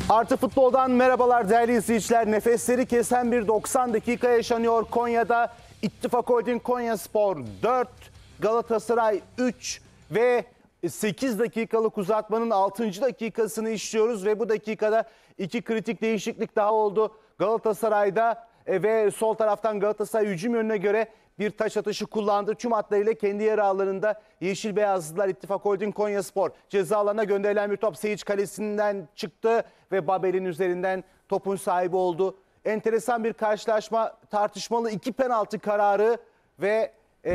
Artı Futbol'dan merhabalar değerli izleyiciler. Nefesleri kesen bir 90 dakika yaşanıyor Konya'da. İttifak Holding Konyaspor 4, Galatasaray 3 ve 8 dakikalık uzatmanın 6. dakikasını işliyoruz. Ve bu dakikada iki kritik değişiklik daha oldu. Galatasaray'da ve sol taraftan Galatasaray hücum yönüne göre bir taç atışı kullandı. Tüm hatlarıyla kendi yarı alanında Yeşil Beyazlılar İttifak Holding Konyaspor ceza alanına gönderilen bir top Seyic kalesinden çıktı ve Babel'in üzerinden topun sahibi oldu. Enteresan bir karşılaşma, tartışmalı 2 penaltı kararı ve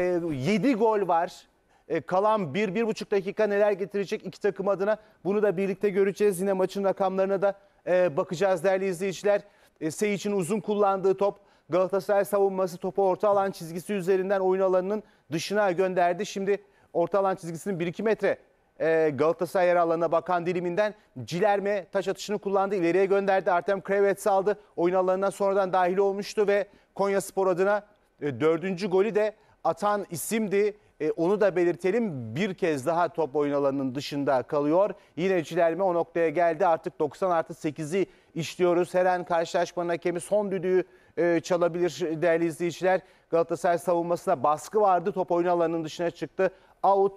7 gol var. Kalan 1-1,5 dakika neler getirecek iki takım adına bunu da birlikte göreceğiz. Yine maçın rakamlarına da bakacağız değerli izleyiciler. Seyic'in uzun kullandığı top, Galatasaray savunması topu orta alan çizgisi üzerinden oyun alanının dışına gönderdi. Şimdi orta alan çizgisinin 1-2 metre Galatasaray yer alanına bakan diliminden Cilerme taç atışını kullandı. İleriye gönderdi. Artem Krevets aldı. Oyun alanına sonradan dahil olmuştu ve Konyaspor adına 4. golü de atan isimdi. Onu da belirtelim. Bir kez daha top oyun alanının dışında kalıyor. Yine Cilerme o noktaya geldi. Artık 90+8'i işliyoruz. Her an karşılaşmanın hakemi son düdüğü çalabilir değerli izleyiciler. Galatasaray savunmasına baskı vardı. Top oyun alanının dışına çıktı. Out.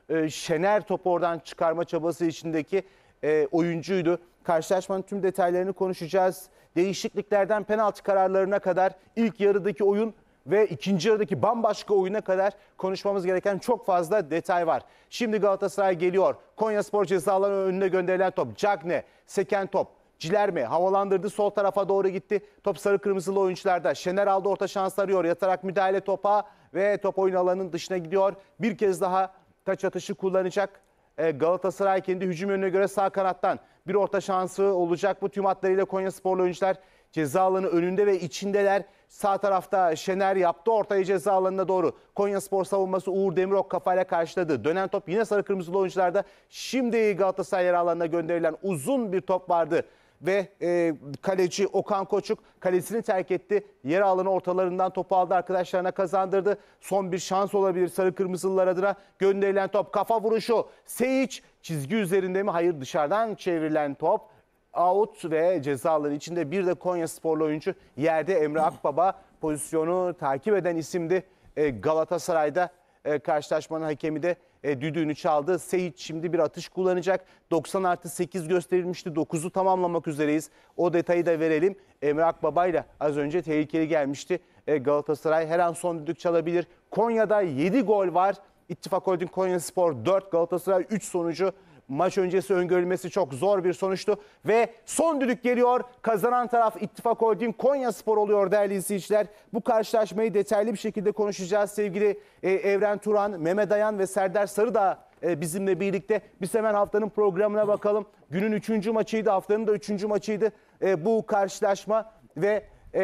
Şener topu oradan çıkarma çabası içindeki oyuncuydu. Karşılaşmanın tüm detaylarını konuşacağız. Değişikliklerden penaltı kararlarına kadar ilk yarıdaki oyun ve ikinci yarıdaki bambaşka oyuna kadar konuşmamız gereken çok fazla detay var. Şimdi Galatasaray geliyor. Konyaspor ceza alanı önüne gönderilen top. Cagne, seken top. Cilerme havalandırdı, sol tarafa doğru gitti. Top sarı kırmızılı oyuncularda. Şener aldı, orta şans arıyor. Yatarak müdahale topa ve top oyun alanının dışına gidiyor. Bir kez daha taç atışı kullanacak. Galatasaray kendi hücum yönüne göre sağ kanattan bir orta şansı olacak. Bu tüm hatlarıyla Konyasporlu oyuncular ceza alanı önünde ve içindeler. Sağ tarafta Şener yaptı. Ortaya ceza alanına doğru. Konyaspor savunması Uğur Demirok kafayla karşıladı. Dönen top yine sarı kırmızılı oyuncularda. Şimdi Galatasaray yer alanına gönderilen uzun bir top vardı. Ve kaleci Okan Koçuk kalesini terk etti. Yer alanı ortalarından topu aldı, arkadaşlarına kazandırdı. Son bir şans olabilir sarı kırmızılılar adına. Gönderilen top, kafa vuruşu. Seyic çizgi üzerinde mi? Hayır, dışarıdan çevrilen top. Out ve ceza alanı içinde bir de Konyasporlu oyuncu yerde. Emre Akbaba pozisyonu takip eden isimdi. Galatasaray'da karşılaşmanın hakemi de düdüğünü çaldı. Seyic şimdi bir atış kullanacak. 90+8 gösterilmişti. 9'u tamamlamak üzereyiz. O detayı da verelim. Emre Akbaba ile az önce tehlikeli gelmişti. Galatasaray her an son düdük çalabilir. Konya'da 7 gol var. İttifak Holding Konyaspor 4, Galatasaray 3 sonucu. Maç öncesi öngörülmesi çok zor bir sonuçtu. Ve son düdük geliyor. Kazanan taraf İttifak Holding Konyaspor oluyor değerli izleyiciler. Bu karşılaşmayı detaylı bir şekilde konuşacağız. Sevgili Evren Turan, Mehmet Ayan ve Serdar Sarıdağ bizimle birlikte. Biz hemen haftanın programına bakalım. Günün 3. maçıydı, haftanın da 3. maçıydı bu karşılaşma. Ve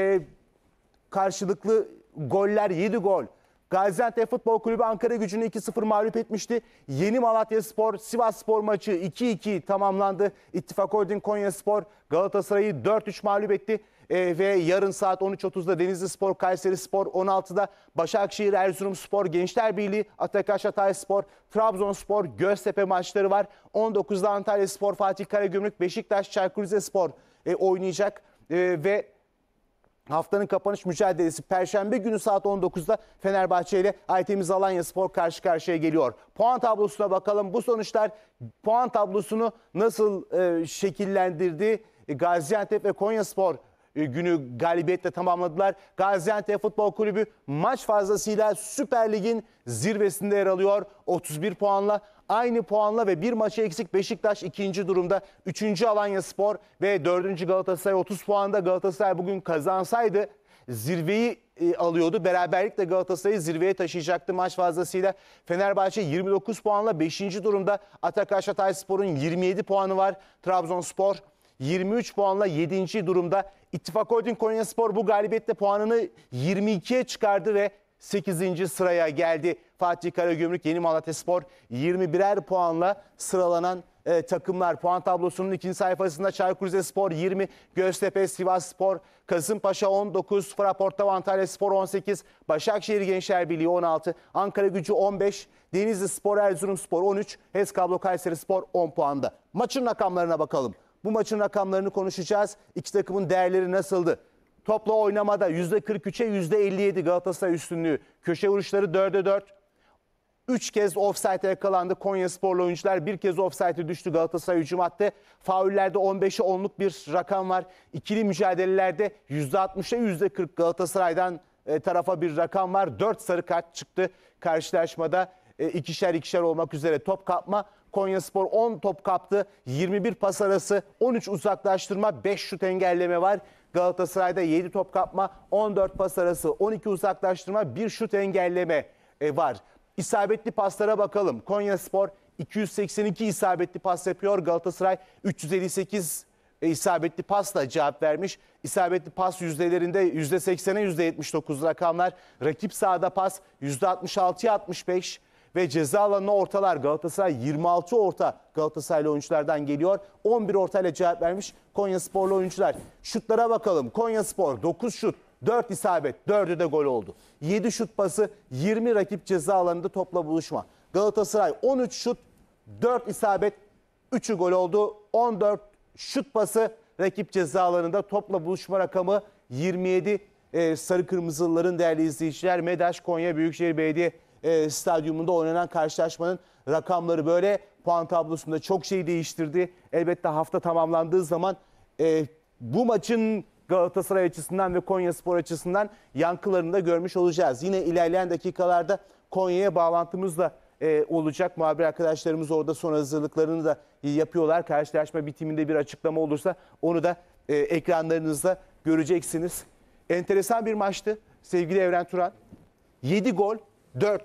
karşılıklı goller, 7 gol. Gaziantep Futbol Kulübü Ankaragücü'nü 2-0 mağlup etmişti. Yeni Malatyaspor Sivasspor maçı 2-2 tamamlandı. İttifak Holding Konyaspor Galatasaray'ı 4-3 mağlup etti. Ve yarın saat 13.30'da Denizlispor Kayserispor, 16'da Başakşehir Erzurumspor, Gençler Birliği Atakaş Hatayspor, Trabzonspor Göztepe maçları var. 19'da Antalyaspor Fatih Karagümrük, Beşiktaş Çaykur Rizespor oynayacak ve haftanın kapanış mücadelesi Perşembe günü saat 19'da Fenerbahçe ile Aytemiz Alanyaspor karşı karşıya geliyor. Puan tablosuna bakalım. Bu sonuçlar puan tablosunu nasıl şekillendirdi? Gaziantep ve Konyaspor günü galibiyetle tamamladılar. Gaziantep Futbol Kulübü maç fazlasıyla Süper Lig'in zirvesinde yer alıyor. 31 puanla. Aynı puanla ve bir maçı eksik Beşiktaş ikinci durumda. 3. Alanyaspor ve 4. Galatasaray 30 puanda. Galatasaray bugün kazansaydı zirveyi alıyordu. Beraberlikle Galatasaray'ı zirveye taşıyacaktı maç fazlasıyla. Fenerbahçe 29 puanla 5. durumda. Atakaş Hatayspor'un 27 puanı var. Trabzonspor 23 puanla 7. durumda. İttifak Holding Konyaspor bu galibiyetle puanını 22'ye çıkardı ve 8. sıraya geldi. Fatih Karagümrük, Yeni Malatyaspor 21'er puanla sıralanan takımlar. Puan tablosunun ikinci sayfasında Çaykur Rizespor 20, Göztepe, Sivasspor, Kasımpaşa 19, Fraporta Antalyaspor 18, Başakşehir Gençler Birliği 16, Ankaragücü 15, Denizlispor Erzurumspor 13, HES Kablo Kayserispor 10 puanda. Maçın rakamlarına bakalım. Bu maçın rakamlarını konuşacağız. İki takımın değerleri nasıldı? Topla oynamada %43'e %57 Galatasaray üstünlüğü. Köşe vuruşları 4'e 4. 3 kez ofsayta yakalandı Konyasporlu oyuncular. Bir kez ofsayta düştü Galatasaray hücum hattı. Faullerde 15'e 10'luk bir rakam var. İkili mücadelelerde %60'a %40 Galatasaray'dan tarafa bir rakam var. 4 sarı kart çıktı karşılaşmada. İkişer ikişer olmak üzere top kapma. Konyaspor 10 top kaptı. 21 pas arası, 13 uzaklaştırma, 5 şut engelleme var. Galatasaray'da 7 top kapma, 14 pas arası, 12 uzaklaştırma, 1 şut engelleme var. İsabetli paslara bakalım. Konyaspor 282 isabetli pas yapıyor. Galatasaray 358 isabetli pasla cevap vermiş. İsabetli pas yüzdelerinde %80'e %79 rakamlar. Rakip sahada pas %66'ya 65 ve ceza alanına ortalar. Galatasaray 26 orta Galatasaraylı oyunculardan geliyor. 11 ortayla cevap vermiş Konyasporlu oyuncular. Şutlara bakalım. Konyaspor 9 şut, 4 isabet, 4'ü de gol oldu. 7 şut pası, 20 rakip ceza alanında topla buluşma. Galatasaray 13 şut, 4 isabet, 3'ü gol oldu. 14 şut pası, rakip ceza alanında topla buluşma rakamı 27. Sarı Kırmızılıların değerli izleyiciler, MEDAŞ Konya Büyükşehir Belediye Stadyumunda oynanan karşılaşmanın rakamları böyle. Puan tablosunda çok şey değiştirdi. Elbette hafta tamamlandığı zaman bu maçın Galatasaray açısından ve Konyaspor açısından yankılarını da görmüş olacağız. Yine ilerleyen dakikalarda Konya'ya bağlantımız da olacak. Muhabir arkadaşlarımız orada son hazırlıklarını da yapıyorlar. Karşılaşma bitiminde bir açıklama olursa onu da ekranlarınızda göreceksiniz. Enteresan bir maçtı sevgili Evren Turan. 7 gol, 4-3.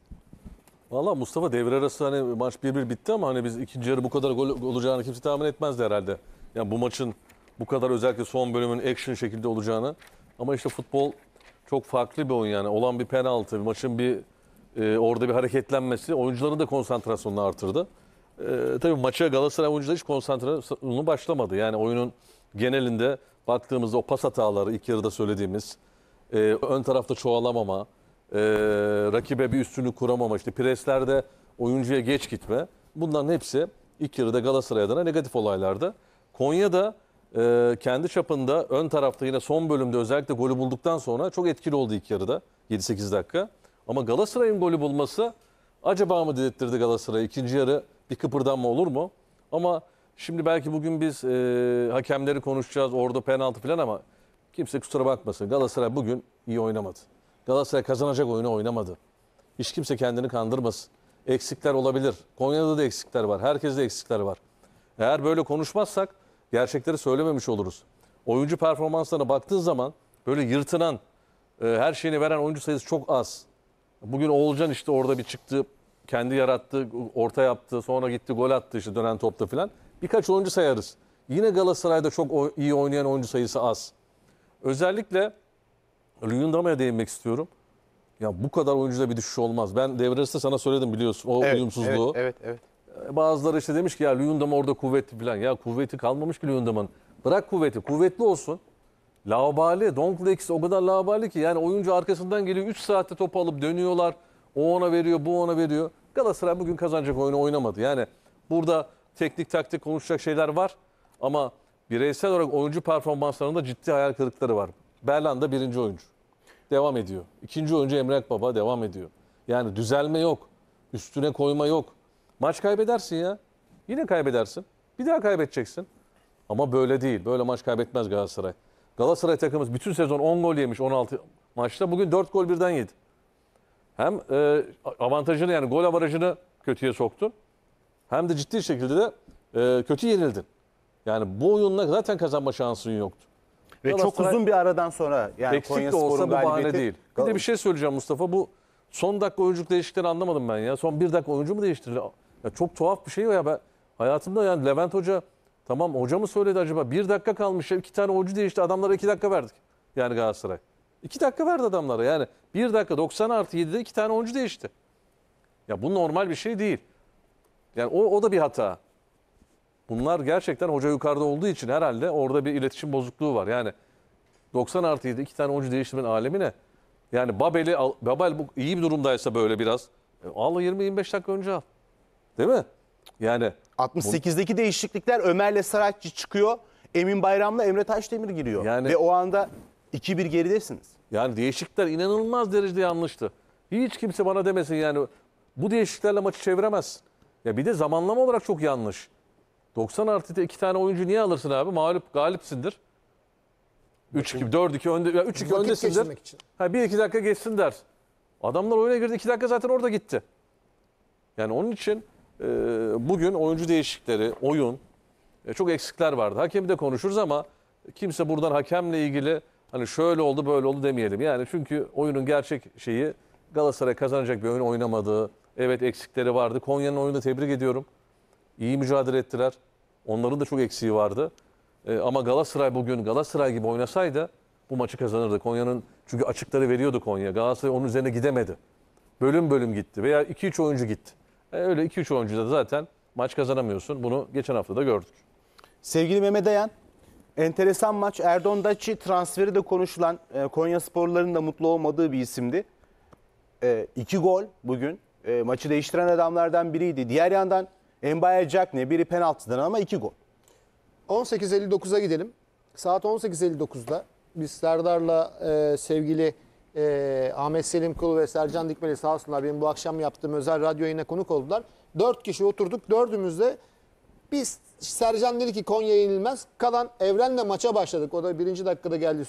Valla Mustafa, devre arası hani maç 1-1 bitti ama hani biz ikinci yarı bu kadar gol olacağını kimse tahmin etmezdi herhalde. Yani bu maçın bu kadar, özellikle son bölümün action şekilde olacağını. Ama işte futbol çok farklı bir oyun yani. Olan bir penaltı, maçın bir orada bir hareketlenmesi oyuncuların da konsantrasyonunu artırdı. Tabii maça Galatasaray oyuncuları hiç konsantrasyonu başlamadı. Yani oyunun genelinde baktığımızda o pas hataları, ilk yarıda söylediğimiz, ön tarafta çoğalamama, rakibe bir üstünlük kuramama, işte preslerde oyuncuya geç gitme. Bunların hepsi ilk yarıda Galatasaray adına negatif olaylardı. Konya'da kendi çapında ön tarafta yine son bölümde özellikle golü bulduktan sonra çok etkili oldu ilk yarıda 7-8 dakika. Ama Galatasaray'ın golü bulması acaba mı dedirtti Galatasaray'a? İkinci yarı bir kıpırdanma olur mu? Ama şimdi belki bugün biz hakemleri konuşacağız, orada penaltı falan, ama kimse kusura bakmasın. Galatasaray bugün iyi oynamadı. Galatasaray kazanacak oyunu oynamadı. Hiç kimse kendini kandırmasın. Eksikler olabilir. Konya'da da eksikler var. Herkeste eksikler var. Eğer böyle konuşmazsak gerçekleri söylememiş oluruz. Oyuncu performanslarına baktığın zaman böyle yırtınan, her şeyini veren oyuncu sayısı çok az. Bugün Oğulcan işte orada bir çıktı, kendi yarattı, orta yaptı, sonra gitti gol attı işte dönen topta falan. Birkaç oyuncu sayarız. Yine Galatasaray'da çok iyi oynayan oyuncu sayısı az. Özellikle Luyendama'ya değinmek istiyorum. Ya bu kadar oyuncuda bir düşüş olmaz. Ben devre arasında sana söyledim, biliyorsun o uyumsuzluğu. Evet. Bazıları işte demiş ki ya Luyendama orada kuvvetli falan. Ya kuvveti kalmamış ki Luyendama'nın. Bırak kuvveti, kuvvetli olsun. Laubali, Donklex o kadar laubali ki yani oyuncu arkasından geliyor, 3 saatte topu alıp dönüyorlar. O ona veriyor, bu ona veriyor. Galatasaray bugün kazanacak oyunu oynamadı. Yani burada teknik taktik konuşacak şeyler var ama bireysel olarak oyuncu performanslarında ciddi hayal kırıklıkları var. Berlanda birinci oyuncu. Devam ediyor. İkinci oyuncu Emre Akbaba devam ediyor. Yani düzelme yok. Üstüne koyma yok. Maç kaybedersin ya. Yine kaybedersin. Bir daha kaybedeceksin. Ama böyle değil. Böyle maç kaybetmez Galatasaray. Galatasaray takımımız bütün sezon 10 gol yemiş 16 maçta. Bugün 4 gol birden yedi. Hem avantajını, yani gol avarajını kötüye soktun. Hem de ciddi şekilde de kötü yenildin. Yani bu oyunla zaten kazanma şansın yoktu. Ve çok uzun bir aradan sonra yani eksik de olsa bu bahane değil. Bir de bir şey söyleyeceğim Mustafa. Bu son dakika oyunculuk değişiklikleri anlamadım ben ya. Son bir dakika oyuncu mu değiştirdi? Ya çok tuhaf bir şey o ya. Ben hayatımda yani Levent Hoca, tamam hoca mı söyledi acaba? Bir dakika kalmış ya, 2 tane oyuncu değişti. Adamlara 2 dakika verdik. Yani Galatasaray. 2 dakika verdi adamlara. Yani 1 dakika 90+7'de 2 tane oyuncu değişti. Ya bu normal bir şey değil. Yani o da bir hata. Bunlar gerçekten hoca yukarıda olduğu için herhalde orada bir iletişim bozukluğu var. Yani 90+7'de 2 tane oyuncu değiştirmenin alemi ne? Yani Babel bu iyi bir durumdaysa böyle biraz. Al 20-25 dakika önce al. Değil mi? Yani 68'deki değişiklikler Ömer'le Saratçı çıkıyor. Emin Bayram'la Emre Taşdemir giriyor. Yani- Ve o anda 2-1 geridesiniz. Yani değişiklikler inanılmaz derecede yanlıştı. Hiç kimse bana demesin yani bu değişikliklerle maçı çeviremez. Ya bir de zamanlama olarak çok yanlış. 90 artı 2 tane oyuncu niye alırsın abi? Galipsindir. 3-2, 4-2 önde, ya 3-2 Vakit öndesindir. geçirmek için. Ha 1-2 dakika geçsin der. Adamlar oyuna girdi 2 dakika zaten orada gitti. Yani onun için bugün oyuncu değişiklikleri, oyun çok eksikler vardı. Hakemi de konuşuruz ama kimse buradan hakemle ilgili hani şöyle oldu böyle oldu demeyelim. Yani çünkü oyunun gerçek şeyi Galatasaray kazanacak bir oyun oynamadığı. Evet eksikleri vardı. Konya'nın oyunu tebrik ediyorum. İyi mücadele ettiler. Onların da çok eksiği vardı. Ama Galatasaray bugün Galatasaray gibi oynasaydı bu maçı kazanırdı. Konya'nın çünkü açıkları veriyordu Konya. Galatasaray onun üzerine gidemedi. Bölüm bölüm gitti veya 2-3 oyuncu gitti. Öyle 2-3 oyuncuda da zaten maç kazanamıyorsun. Bunu geçen hafta da gördük. Sevgili Mehmet Ayan, enteresan maç. Erdoğan Daçi transferi de konuşulan, Konya sporların da mutlu olmadığı bir isimdi. 2 gol bugün. Maçı değiştiren adamlardan biriydi. Diğer yandan Mbaye Cagne biri penaltıdan ama 2 gol. 18.59'a gidelim. Saat 18.59'da biz Serdar'la sevgili Ahmet Selim Kulu ve Sercan Dikmeli sağ olsunlar benim bu akşam yaptığım özel radyo yayına konuk oldular. 4 kişi oturduk. Dördümüzde biz Sercan dedi ki Konya yenilmez. Kalan Evren'le maça başladık. O da 1. dakikada geldi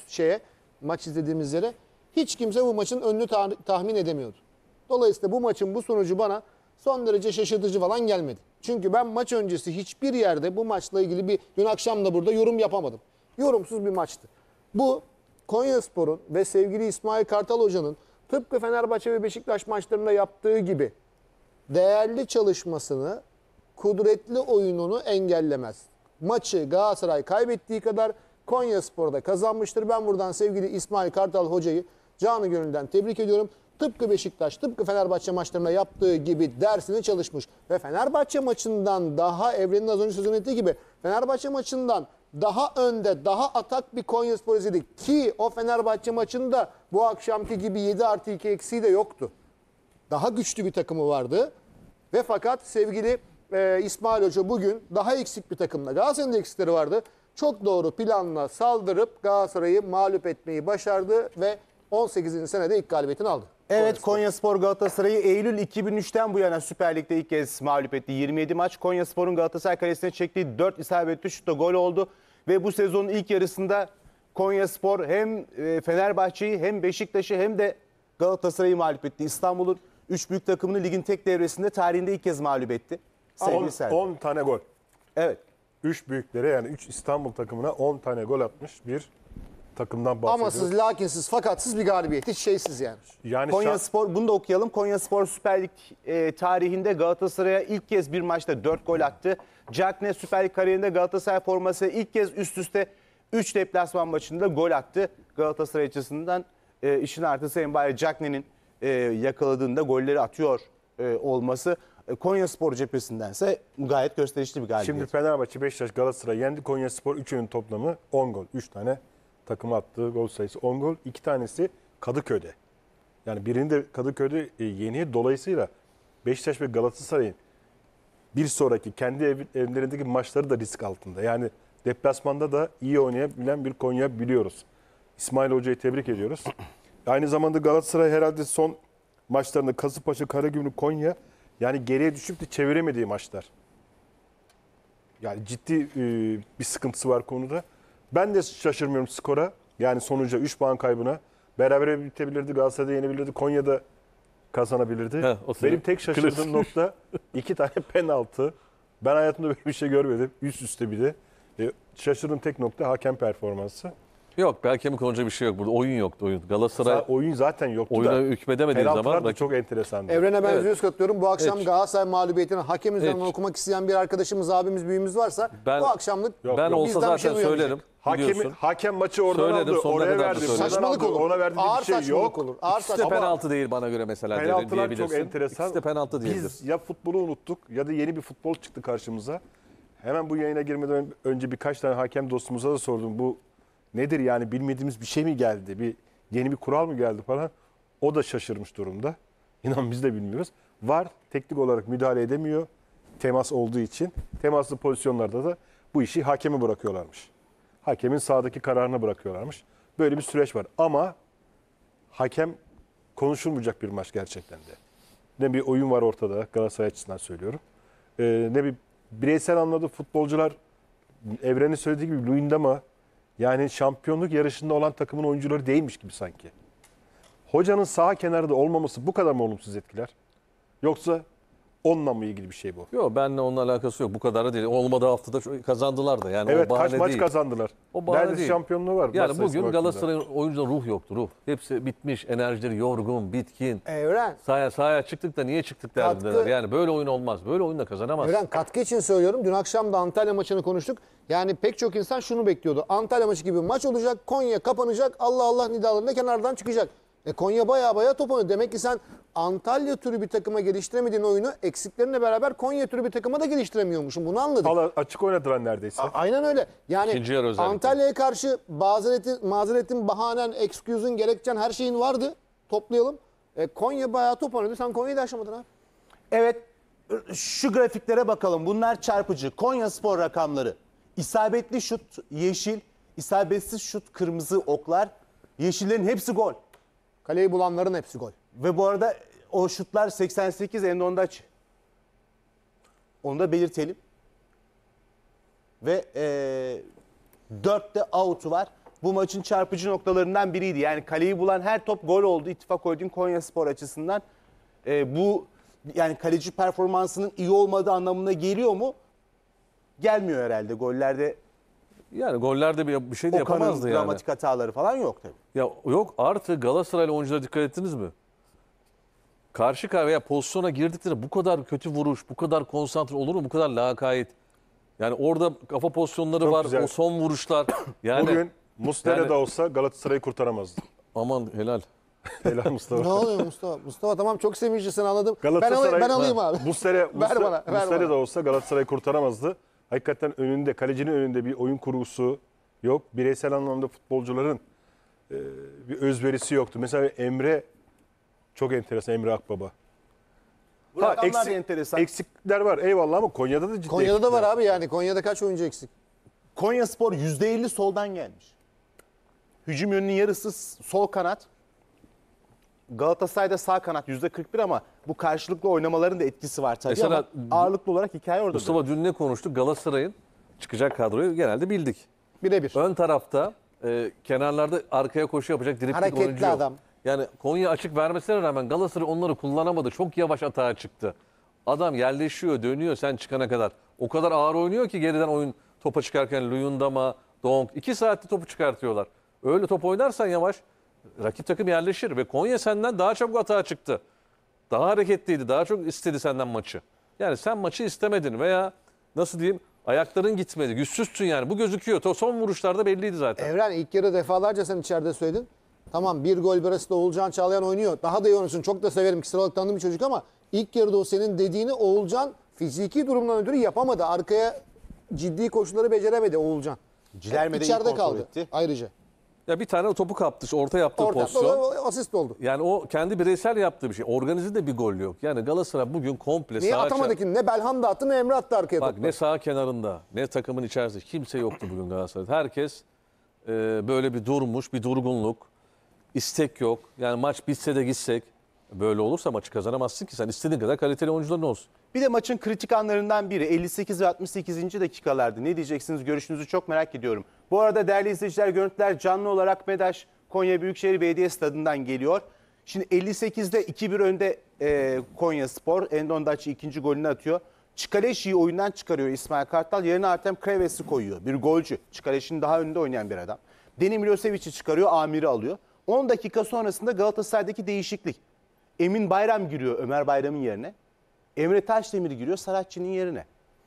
maç izlediğimiz yere. Hiç kimse bu maçın önünü tahmin edemiyordu. Dolayısıyla bu maçın bu sonucu bana son derece şaşırtıcı falan gelmedi. Çünkü ben maç öncesi hiçbir yerde bu maçla ilgili dün akşam da burada yorum yapamadım. Yorumsuz bir maçtı. Bu Konyaspor'un ve sevgili İsmail Kartal Hoca'nın tıpkı Fenerbahçe ve Beşiktaş maçlarında yaptığı gibi değerli çalışmasını, kudretli oyununu engellemez. Maçı Galatasaray kaybettiği kadar Konyaspor'da kazanmıştır. Ben buradan sevgili İsmail Kartal Hoca'yı canı gönülden tebrik ediyorum. Tıpkı Beşiktaş, tıpkı Fenerbahçe maçlarında yaptığı gibi dersini çalışmış. Ve Fenerbahçe maçından daha Evren'in az önce sözünü ettiği gibi Fenerbahçe maçından daha önde, daha atak bir Konyaspor izledik. Ki o Fenerbahçe maçında bu akşamki gibi 7+2 eksiği de yoktu. Daha güçlü bir takımı vardı. Ve fakat sevgili İsmail Hoca bugün daha eksik bir takımla. Galatasaray'ın da eksikleri vardı. Çok doğru planla saldırıp Galatasaray'ı mağlup etmeyi başardı ve 18. senede ilk galibiyetini aldı. Evet, Konyaspor Galatasaray'ı Eylül 2003'ten bu yana Süper Lig'de ilk kez mağlup etti. 27 maç Konyaspor'un Galatasaray kalesine çektiği 4 isabetli şutla gol oldu. Ve bu sezonun ilk yarısında Konyaspor hem Fenerbahçe'yi hem Beşiktaş'ı hem de Galatasaray'ı mağlup etti. İstanbul'un 3 büyük takımını ligin tek devresinde tarihinde ilk kez mağlup etti. Sevgili Serdar. 10 tane gol. Evet. 3 büyüklere yani 3 İstanbul takımına 10 tane gol atmış bir takımdan bahsediyoruz. Amasız, lakinsiz, fakatsız bir galibiyet. Hiç şeysiz yani. Yani Konyaspor, bunu da okuyalım. Konyaspor Süper Lig tarihinde Galatasaray'a ilk kez bir maçta 4 gol attı. Cagne Süper Lig kariyerinde Galatasaray formasıyla ilk kez üst üste 3 deplasman maçında gol attı. Galatasaray açısından işin artısı Mbaye Cagne'nin yakaladığında golleri atıyor olması. Konyaspor cephesindense gayet gösterişli bir galibiyet. Şimdi Fenerbahçe, Beşiktaş, Galatasaray yendi. Konyaspor 3'ünün toplamı 10 gol. 3 tane takıma attığı gol sayısı 10 gol. 2 tanesi Kadıköy'de. Yani birini de Kadıköy'de yeni. Dolayısıyla Beşiktaş ve Galatasaray'ın bir sonraki kendi evlerindeki maçları da risk altında. Yani deplasmanda da iyi oynayabilen bir Konya biliyoruz. İsmail Hoca'yı tebrik ediyoruz. Aynı zamanda Galatasaray herhalde son maçlarında Kasımpaşa, Karagümrük, Konya yani geriye düşüp de çeviremediği maçlar. Yani ciddi bir sıkıntısı var konuda. Ben de şaşırmıyorum skora. Yani sonuca 3 puan kaybına. Berabere bitebilirdi. Galatasaray'da yenebilirdi. Konya'da kazanabilirdi. Benim tek şaşırdığım nokta 2 tane penaltı. Ben hayatımda böyle bir şey görmedim. Üst üste bir de. Şaşırdığım tek nokta hakem performansı. Yok, belki mi konuşacak bir şey yok burada. Oyun yoktu oyun. Galatasaray Oyun zaten yoktu oyuna da. hükmedemediği Penaltılar zaman da çok enteresandı. Evrene ben Evet. katılıyorum. Bu akşam Evet. Galatasaray mağlubiyetini hakem üzerinden Evet. okumak isteyen bir arkadaşımız, abimiz, büyüğümüz varsa Ben- bu akşamlık Yok, ben yok. olsa Bizden bir şey zaten duyamayacak. söylerim. Biliyorsun. Hakem maçı oradan Söyledim, aldı, sonuna oraya kadar da verdi. söyledim. buradan Saçmalık aldı, olur. ona verdi Ağır bir şey saçmalık yok. olur. Ağır İkisi de saçmalık. penaltı değil bana göre mesela Penaltılar diyebilirsin. çok enteresan. İkisi de penaltı diyebilir. Biz ya futbolu unuttuk ya da yeni bir futbol çıktı karşımıza. Hemen bu yayına girmeden önce birkaç tane hakem dostumuza da sordum. Bu nedir yani bilmediğimiz bir şey mi geldi? Yeni bir kural mı geldi falan. O da şaşırmış durumda. İnan biz de bilmiyoruz. VAR teknik olarak müdahale edemiyor. temas olduğu için temaslı pozisyonlarda da bu işi hakeme bırakıyorlarmış. Hakemin sahadaki kararına bırakıyorlarmış. Böyle bir süreç var ama hakem konuşulmayacak bir maç gerçekten de. Ne bir oyun var ortada Galatasaray açısından söylüyorum. Ne bir bireysel anlamda futbolcular Evren'in söylediği gibi Luyendama yani şampiyonluk yarışında olan takımın oyuncuları değilmiş gibi sanki. Hocanın saha kenarında olmaması bu kadar mı olumsuz etkiler? Yoksa onunla mı ilgili bir şey bu? Yok, benimle onunla alakası yok. Bu kadar da değil. Olmadığı haftada kazandılar da. Yani Evet o bahane kaç maç değil. kazandılar. O bahane Neredeyse değil. şampiyonluğu var. Yani maç sayısı bugün baktığında. Galatasaray'ın oyuncuda ruh yoktu, ruh. Hepsi bitmiş, enerjileri yorgun, bitkin. Evren. Sahaya çıktık da niye çıktık Katkı- derdindeler. Yani böyle oyun olmaz. Böyle oyunla kazanamaz. Evren katkı için söylüyorum. Dün akşam da Antalya maçını konuştuk. Yani pek çok insan şunu bekliyordu. Antalya maçı gibi maç olacak. Konya kapanacak. Allah Allah nidalarında kenardan çıkacak. Konya baya top oynuyor. Demek ki sen Antalya türü bir takıma geliştiremediğin oyunu eksiklerine beraber Konya türü bir takıma da geliştiremiyormuşsun. Bunu anladık. Açık oynadılar neredeyse. Aynen öyle. Yani İkinci yarı özellikle. Antalya'ya karşı mazeretin, bahanen, excuse'un, gerekçen her şeyin vardı. Toplayalım. Konya bayağı top oynadı. Sen Konya'yı da aşamadın ha. Evet, şu grafiklere bakalım. Bunlar çarpıcı. Konyaspor rakamları. İsabetli şut yeşil, isabetsiz şut kırmızı oklar. Yeşillerin hepsi gol. Kaleyi bulanların hepsi gol. Ve bu arada o şutlar 88 Endondaç. Onu da belirtelim. Ve 4 de out'u var. Bu maçın çarpıcı noktalarından biriydi. Yani kaleyi bulan her top gol oldu İttifak Holding Konyaspor açısından. Bu yani kaleci performansının iyi olmadığı anlamına geliyor mu? Gelmiyor herhalde. Gollerde Yani gollerde bir şey de Okan'ın yapamazdı yani. dramatik hataları falan yok tabii. Ya yok, artı Galatasaraylı oyunculara dikkat ettiniz mi? Karşı karşıya pozisyona girdiklerinde bu kadar kötü vuruş, bu kadar konsantre olur mu? Bu kadar lakayt. Yani orada kafa pozisyonları Çok var, güzel. o son vuruşlar. Yani Bugün Muslera yani- da olsa Galatasaray'ı kurtaramazdı. aman helal. Helal Ne Mustafa. oluyor Mustafa? Mustafa tamam çok sevinçlisin anladım. Galatasaray, Ben alayım abi. Muslera bana. da olsa Galatasaray kurtaramazdı. Hakikaten önünde, kalecinin önünde bir oyun kurgusu yok. Bireysel anlamda futbolcuların bir özverisi yoktu. Mesela Emre çok enteresan, Emre Akbaba. Bu rakamlar da enteresan. Eksikler var eyvallah ama Konya'da da ciddi Konya'da da eksikler var abi yani. Konya'da kaç oyuncu eksik? Konyaspor %50 soldan gelmiş. Hücum yönünün yarısı sol kanat. Galatasaray'da sağ kanat %41 ama bu karşılıklı oynamaların da etkisi var tabii Mesela ama ağırlıklı olarak hikaye orada. Mustafa dün ne konuştuk? Galatasaray'ın çıkacak kadroyu genelde bildik. Birebir. Ön tarafta kenarlarda arkaya koşu yapacak dripling Hareketli oyuncu yok. adam. Yani Konya açık vermesine rağmen Galatasaray onları kullanamadı. Çok yavaş atağa çıktı. Adam yerleşiyor, dönüyor sen çıkana kadar. O kadar ağır oynuyor ki geriden oyun topa çıkarken Luyendama, Donk 2 saatte topu çıkartıyorlar. Öyle top oynarsan yavaş rakip takım yerleşir ve Konya senden daha çabuk atağa çıktı. Daha hareketliydi, daha çok istedi senden maçı. Yani sen maçı istemedin veya nasıl diyeyim ayakların gitmedi. Güçsüzsün yani. Bu gözüküyor. Son vuruşlarda belliydi zaten. Evren ilk yarı defalarca sen içeride söyledin. Tamam bir gol arasında Oğulcan Çağlayan oynuyor. Daha da iyi oynuyorsun. Çok da severim. Kişisel olarak tanıdığım bir çocuk ama ilk yarıda o senin dediğini Oğulcan fiziki durumdan ötürü yapamadı. Arkaya ciddi koşuları beceremedi Oğulcan. Cilerme'de iyi İçeride kontrol kaldı etti. ayrıca. Ya bir tane topu kaptı. Orta yaptığı Orta pozisyon. asist oldu. Yani o kendi bireysel yaptığı bir şey. Organize de bir gol yok. Yani Galatasaray bugün komple Niye saha atamadı ki? Ne Belhanda attı ne Emre attı arkaya Bak topu. ne sağ kenarında ne takımın içerisinde kimse yoktu bugün Galatasaray'da. Herkes böyle bir durmuş, bir durgunluk, istek yok. Yani maç bitse de gitsek böyle olursa maçı kazanamazsın ki sen istediğin kadar kaliteli oyuncuların olsun. Bir de maçın kritik anlarından biri 58 ve 68. dakikalardı. Ne diyeceksiniz? Görüşünüzü çok merak ediyorum. Bu arada değerli izleyiciler görüntüler canlı olarak MEDAŞ Konya Büyükşehir Belediye Stadı'ndan geliyor. Şimdi 58'de 2-1 önde Konyaspor. Endondaç'ı ikinci golünü atıyor. Çikaleşi'yi oyundan çıkarıyor İsmail Kartal. Yerine Artem Kreves'i koyuyor. Bir golcü. Çikaleşi'nin daha önünde oynayan bir adam. Deni Milosevic'i çıkarıyor. Amir'i alıyor. 10 dakika sonrasında Galatasaray'daki değişiklik. Emin Bayram giriyor Ömer Bayram'ın yerine. Emre Taşdemir giriyor Saratçı'nın yerine.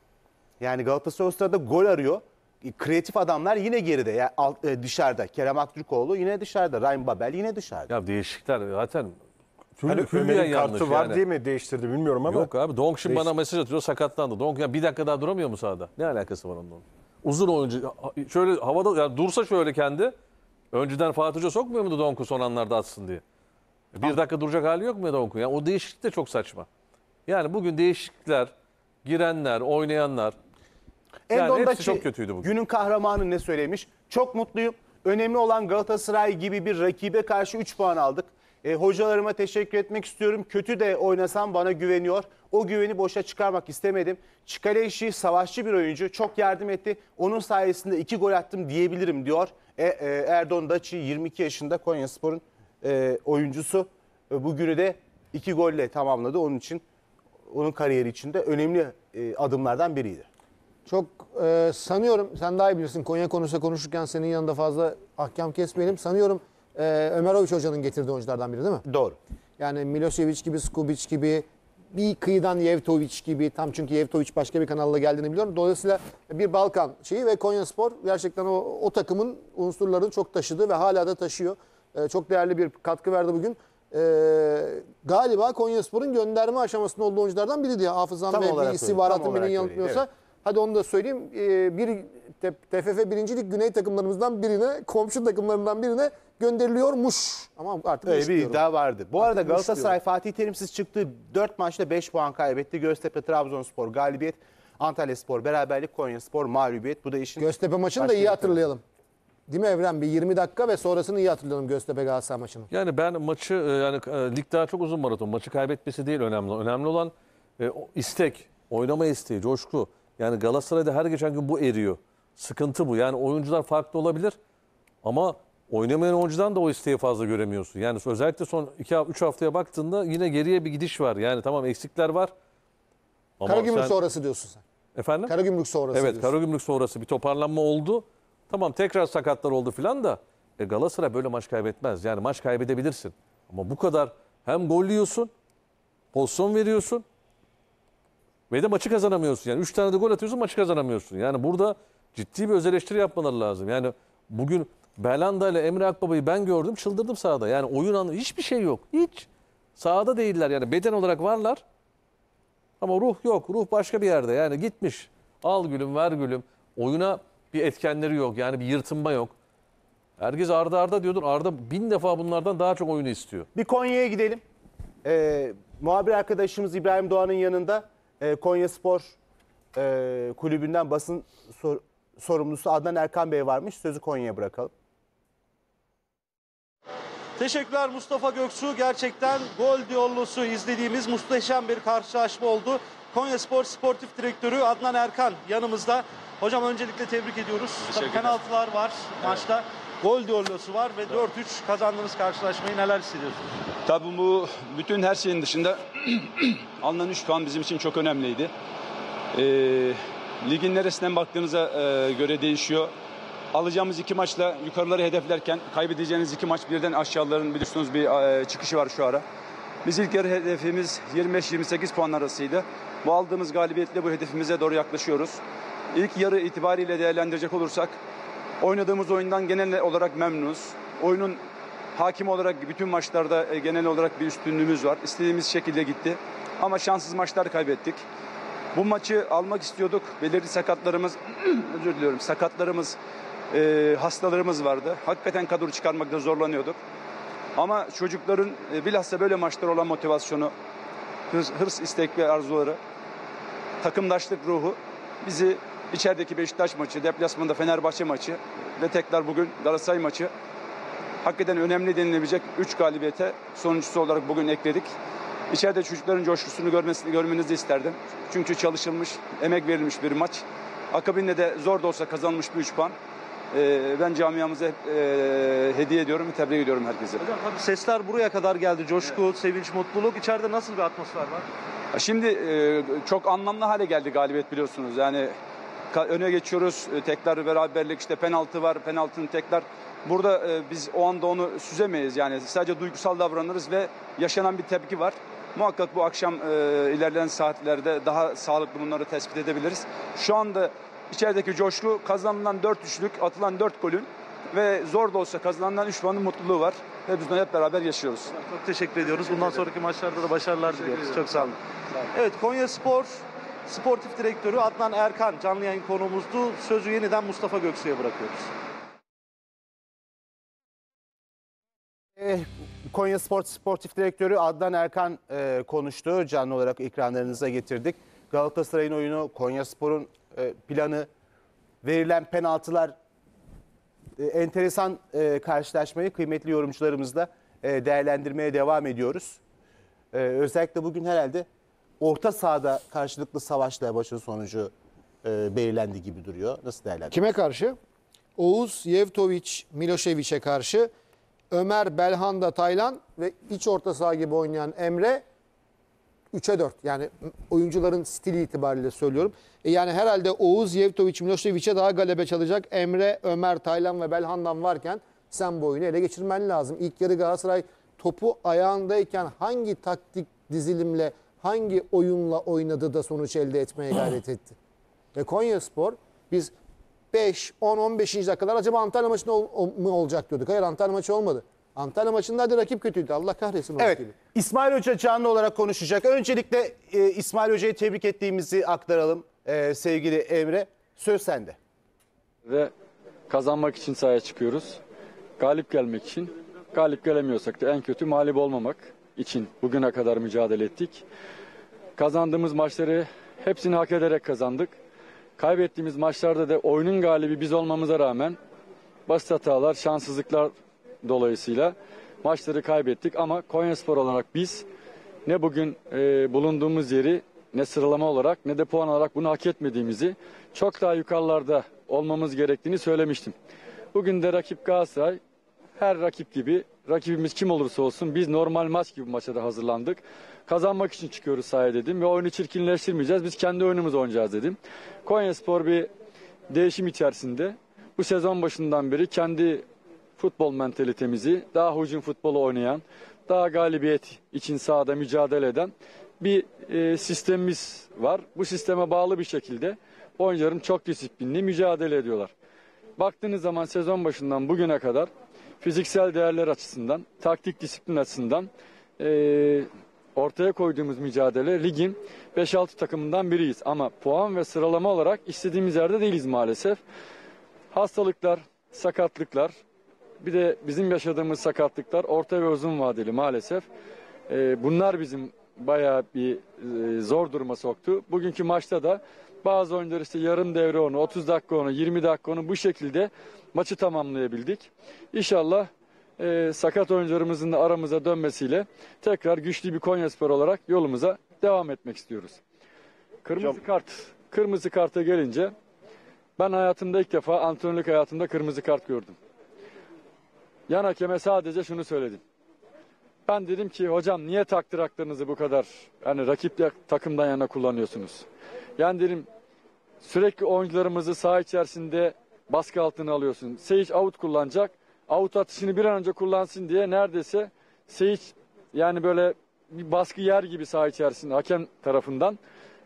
Yani Galatasaray o sırada gol arıyor. Kreatif adamlar yine geride. Yani dışarıda. Kerem Aktürkoğlu yine dışarıda. Ryan Babel yine dışarıda. Ya değişiklikler zaten Hani külliyen Ömer'in yanlış kartı var yani. diye mi değiştirdi bilmiyorum ama. Yok abi Donk şimdi bana mesaj atıyor sakatlandı. Donk ya bir dakika daha duramıyor mu sahada? Ne alakası var onunla? Uzun oyuncu şöyle havada yani dursa şöyle kendi önceden Fatih Hoca sokmuyor muydu Donk'u son anlarda atsın diye? Bir dakika duracak hali yok mu ya Donk'un? Yani o değişiklik de çok saçma. Yani bugün değişiklikler girenler, oynayanlar. Yani Endon'daki hepsi çok kötüydü bugün. günün kahramanı ne söylemiş? Çok mutluyum. Önemli olan Galatasaray gibi bir rakibe karşı 3 puan aldık. Hocalarıma teşekkür etmek istiyorum. Kötü de oynasam bana güveniyor. O güveni boşa çıkarmak istemedim. Çikaleşi savaşçı bir oyuncu. Çok yardım etti. Onun sayesinde 2 gol attım diyebilirim diyor. Erdon Daçi 22 yaşında Konyaspor'un oyuncusu. Bugünü de 2 golle tamamladı. Onun için onun kariyeri içinde önemli adımlardan biriydi. Çok sanıyorum, sen daha iyi bilirsin, Konya konusunda konuşurken senin yanında fazla ahkam kesmeyelim. Sanıyorum Ömerovic hocanın getirdiği oyunculardan biri değil mi? Doğru. Yani Milosevic gibi, Skubic gibi, bir kıyıdan Jevtovic gibi, tam çünkü Jevtovic başka bir kanalla geldiğini biliyorum. Dolayısıyla bir Balkan şeyi ve Konyaspor gerçekten o takımın unsurlarını çok taşıdı ve hala da taşıyor. Çok değerli bir katkı verdi bugün. Galiba Konyaspor'un gönderme aşamasında olduğu oyunculardan biriydi. Hafızam Tam ve olarak bir öyle, istihbaratım tam beni olarak yanıltmıyorsa. öyleydi, Hadi onu da söyleyeyim. TFF 1. Lig Güney takımlarımızdan birine, komşu takımlarından birine gönderiliyormuş. Ama artık Öyle muş bir diyorum. iddia vardı. Bu arada Artık Galatasaray muş Fatih Terimsiz çıktı. 4 maçta 5 puan kaybetti. Göztepe, Trabzonspor galibiyet. Antalyaspor beraberlik, Konyaspor mağlubiyet. Bu da işin Göztepe maçını da başka iyi bir hatırlayalım. Değil mi Evren? Bir 20 dakika ve sonrasını iyi hatırlayalım Göztepe Galatasaray maçını. Yani ben maçı lig daha çok uzun maraton. Maçı kaybetmesi değil önemli. Önemli olan o istek, oynama isteği, coşku. Yani Galatasaray'da her geçen gün bu eriyor. Sıkıntı bu. Yani oyuncular farklı olabilir ama oynamayan oyuncudan da o isteği fazla göremiyorsun. Yani özellikle son 2-3 haftaya baktığında yine geriye bir gidiş var. Yani tamam eksikler var. Ama Karagümrük sonrası diyorsun sen. Efendim? Karagümrük sonrası Evet, diyorsun. Karagümrük sonrası bir toparlanma oldu. Tamam tekrar sakatlar oldu filan da Galatasaray böyle maç kaybetmez. Yani maç kaybedebilirsin. Ama bu kadar hem gol yiyorsun, pozisyon veriyorsun ve de maçı kazanamıyorsun. Yani 3 tane de gol atıyorsun, maçı kazanamıyorsun. Yani burada ciddi bir öz eleştiri yapmaları lazım. Yani bugün Belhanda ile Emre Akbaba'yı ben gördüm, çıldırdım sahada. Yani oyun anı hiçbir şey yok. Hiç. Sahada değiller yani beden olarak varlar. Ama ruh yok. Ruh başka bir yerde. Yani gitmiş. Al gülüm, ver gülüm. Oyuna bir etkenleri yok. Yani bir yırtınma yok. Herkes Arda Arda diyordur. Arda 1000 defa bunlardan daha çok oyunu istiyor. Bir Konya'ya gidelim. Muhabir arkadaşımız İbrahim Doğan'ın yanında Konyaspor kulübünden basın sorumlusu Adnan Erkan Bey varmış. Sözü Konya'ya bırakalım. Teşekkürler Mustafa Göksu. Gerçekten gol diyallosu izlediğimiz muhteşem bir karşılaşma oldu. Konyaspor Sportif Direktörü Adnan Erkan yanımızda. Hocam öncelikle tebrik ediyoruz. Tabii penaltılar var maçta. Gol diyallosu var ve 4-3 kazandığınız karşılaşmayı neler hissediyorsunuz? Tabii bu bütün her şeyin dışında alınan 3 puan bizim için çok önemliydi. Ligin neresinden baktığınıza göre değişiyor. Alacağımız 2 maçla yukarıları hedeflerken kaybedeceğiniz 2 maç birden aşağıların biliyorsunuz bir çıkışı var şu ara. Biz ilk yarı hedefimiz 25-28 puan arasıydı. Bu aldığımız galibiyetle bu hedefimize doğru yaklaşıyoruz. İlk yarı itibariyle değerlendirecek olursak oynadığımız oyundan genel olarak memnunuz. Oyunun hakim olarak bütün maçlarda genel olarak bir üstünlüğümüz var. İstediğimiz şekilde gitti. Ama şanssız maçlar kaybettik. Bu maçı almak istiyorduk. Belirli sakatlarımız, özür diliyorum, sakatlarımız, hastalarımız vardı. Hakikaten kadro çıkarmakta zorlanıyorduk. Ama çocukların bilhassa böyle maçlar olan motivasyonu, hırs, istek ve arzuları, takımdaşlık ruhu bizi içerideki Beşiktaş maçı, deplasmanda Fenerbahçe maçı ve tekrar bugün Galatasaray maçı hakikaten önemli denilebilecek 3 galibiyete sonuncusu olarak bugün ekledik. İçeride çocukların coşkusunu görmenizi isterdim. Çünkü çalışılmış, emek verilmiş bir maç. Akabinde de zor da olsa kazanmış bir 3 puan. Ben camiamıza hediye ediyorum ve tebrik ediyorum herkese. Hocam tabii sesler buraya kadar geldi. Coşku, sevinç, mutluluk. İçeride nasıl bir atmosfer var? Şimdi çok anlamlı hale geldi galibiyet biliyorsunuz. Yani öne geçiyoruz, tekrar beraberlik, işte penaltı var, penaltının tekrar. Burada biz o anda onu süzemeyiz. Yani sadece duygusal davranırız ve yaşanan bir tepki var. Muhakkak bu akşam ilerleyen saatlerde daha sağlıklı bunları tespit edebiliriz. Şu anda içerideki coşku kazanılan 4-3'lük, atılan 4 golün ve zor da olsa kazanılan 3 puanın mutluluğu var. Ve biz bunu hep beraber yaşıyoruz. Çok teşekkür ediyoruz. Bundan sonraki maçlarda da başarılar diliyoruz. Çok sağ olun. Evet, Konyaspor Sportif Direktörü Adnan Erkan canlı yayın konuğumuzdu. Sözü yeniden Mustafa Göksu'ya bırakıyoruz. Konyaspor Sportif Direktörü Adnan Erkan konuştu. Canlı olarak ekranlarınıza getirdik. Galatasaray'ın oyunu, Konyaspor'un planı, verilen penaltılar, enteresan karşılaşmayı kıymetli yorumcularımızla değerlendirmeye devam ediyoruz. Özellikle bugün herhalde orta sahada karşılıklı savaşla maçın sonucu belirlendi gibi duruyor. Nasıl değerlendiriyorsunuz? Kime karşı? Oğuz, Yevtovic, Milošević'e karşı. Ömer, Belhanda, Taylan ve iç orta saha gibi oynayan Emre 3'e 4. Yani oyuncuların stili itibariyle söylüyorum. Yani herhalde Oğuz, Yevtovic, Milošević'e daha galebe çalacak. Emre, Ömer, Taylan ve Belhandan varken sen bu oyunu ele geçirmen lazım. İlk yarı Galatasaray topu ayağındayken hangi taktik dizilimle, hangi oyunla oynadı da sonuç elde etmeye gayret etti. Ve Konyaspor biz 5, 10, 15. dakikalar acaba Antalya maçında mı olacak diyorduk. Hayır, Antalya maçı olmadı. Antalya maçında hadi rakip kötüydü. Allah kahretsin o Evet, rakibi. İsmail Hoca canlı olarak konuşacak. Öncelikle İsmail Hoca'yı tebrik ettiğimizi aktaralım sevgili Emre. Söz sende. Ve kazanmak için sahaya çıkıyoruz. Galip gelmek için. Galip gelemiyorsak da en kötü mağlup olmamak için bugüne kadar mücadele ettik. Kazandığımız maçları hepsini hak ederek kazandık. Kaybettiğimiz maçlarda da oyunun galibi biz olmamıza rağmen basit hatalar, şanssızlıklar dolayısıyla maçları kaybettik. Ama Konyaspor olarak biz ne bugün bulunduğumuz yeri ne sıralama olarak ne de puan olarak bunu hak etmediğimizi, çok daha yukarılarda olmamız gerektiğini söylemiştim. Bugün de rakip Galatasaray, her rakip gibi, rakibimiz kim olursa olsun biz normal maç gibi maça da hazırlandık. Kazanmak için çıkıyoruz sahaya dedim ve oyunu çirkinleştirmeyeceğiz. Biz kendi oyunumuzu oynayacağız dedim. Konyaspor bir değişim içerisinde. Bu sezon başından beri kendi futbol mentalitemizi, daha hücum futbolu oynayan, daha galibiyet için sahada mücadele eden bir sistemimiz var. Bu sisteme bağlı bir şekilde oyuncularım çok disiplinli mücadele ediyorlar. Baktığınız zaman sezon başından bugüne kadar fiziksel değerler açısından, taktik disiplin açısından ortaya koyduğumuz mücadele ligin 5-6 takımından biriyiz. Ama puan ve sıralama olarak istediğimiz yerde değiliz maalesef. Hastalıklar, sakatlıklar, bir de bizim yaşadığımız sakatlıklar orta ve uzun vadeli maalesef. Bunlar bizim bayağı bir zor duruma soktu. Bugünkü maçta da bazı oyuncular işte yarım devre onu, 30 dakika onu, 20 dakika onu bu şekilde maçı tamamlayabildik. İnşallah sakat oyuncularımızın da aramıza dönmesiyle tekrar güçlü bir Konyaspor olarak yolumuza devam etmek istiyoruz. Kırmızı karta gelince ben hayatımda ilk defa antrenörlük hayatımda kırmızı kart gördüm. Yan hakeme sadece şunu söyledim. Ben dedim ki hocam niye takdir haklarınızı bu kadar hani rakip takımdan yana kullanıyorsunuz? Yani dedim sürekli oyuncularımızı saha içerisinde baskı altına alıyorsun. Seyic out kullanacak. Out atışını bir an önce kullansın diye neredeyse Seyic yani böyle bir baskı yer gibi saha içerisinde hakem tarafından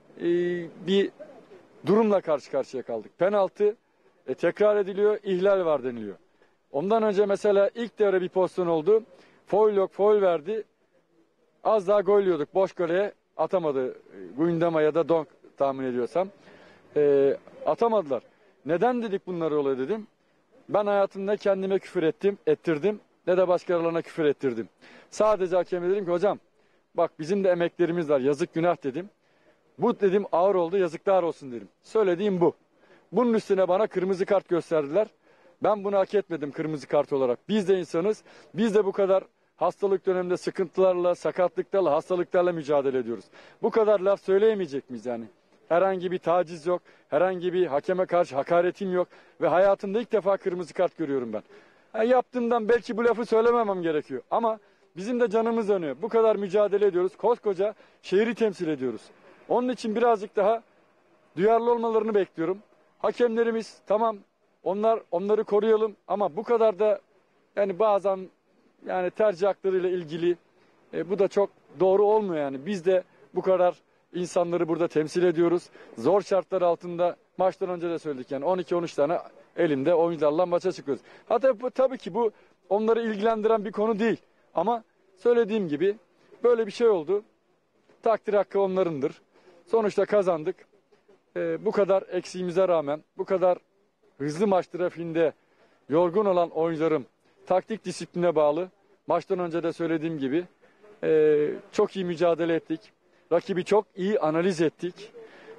bir durumla karşı karşıya kaldık. Penaltı tekrar ediliyor, ihlal var deniliyor. Ondan önce mesela ilk devre bir pozisyon oldu. Foul yok, foul verdi. Az daha gol yiyorduk. Boş goleye atamadı. Guindama ya da Donk tahmin ediyorsam. Atamadılar. Neden dedik bunları oluyor dedim. Ben hayatımda kendime küfür ettirdim. Ne de başkalarına küfür ettirdim. Sadece hakeme dedim ki hocam bak bizim de emeklerimiz var. Yazık günah dedim. Bu dedim ağır oldu, yazıklar olsun dedim. Söylediğim bu. Bunun üstüne bana kırmızı kart gösterdiler. Ben bunu hak etmedim kırmızı kart olarak. Biz de insanız. Biz de bu kadar hastalık döneminde sıkıntılarla, sakatlıklarla, hastalıklarla mücadele ediyoruz. Bu kadar laf söyleyemeyecek miyiz yani? Herhangi bir taciz yok. Herhangi bir hakeme karşı hakaretim yok. Ve hayatımda ilk defa kırmızı kart görüyorum ben. Yaptığımdan belki bu lafı söylememem gerekiyor. Ama bizim de canımız yanıyor. Bu kadar mücadele ediyoruz. Koskoca şehri temsil ediyoruz. Onun için birazcık daha duyarlı olmalarını bekliyorum. Hakemlerimiz tamam onları koruyalım ama bu kadar da yani bazen yani tercih haklarıyla ilgili bu da çok doğru olmuyor yani. Biz de bu kadar insanları burada temsil ediyoruz. Zor şartlar altında maçtan önce de söyledik yani 12-13 tane elimde oyuncularla maça çıkıyoruz. Hatta tabii ki bu onları ilgilendiren bir konu değil. Ama söylediğim gibi böyle bir şey oldu. Takdir hakkı onlarındır. Sonuçta kazandık. Bu kadar eksiğimize rağmen bu kadar hızlı maç trafiğinde yorgun olan oyuncularım taktik disipline bağlı. Maçtan önce de söylediğim gibi çok iyi mücadele ettik. Rakibi çok iyi analiz ettik.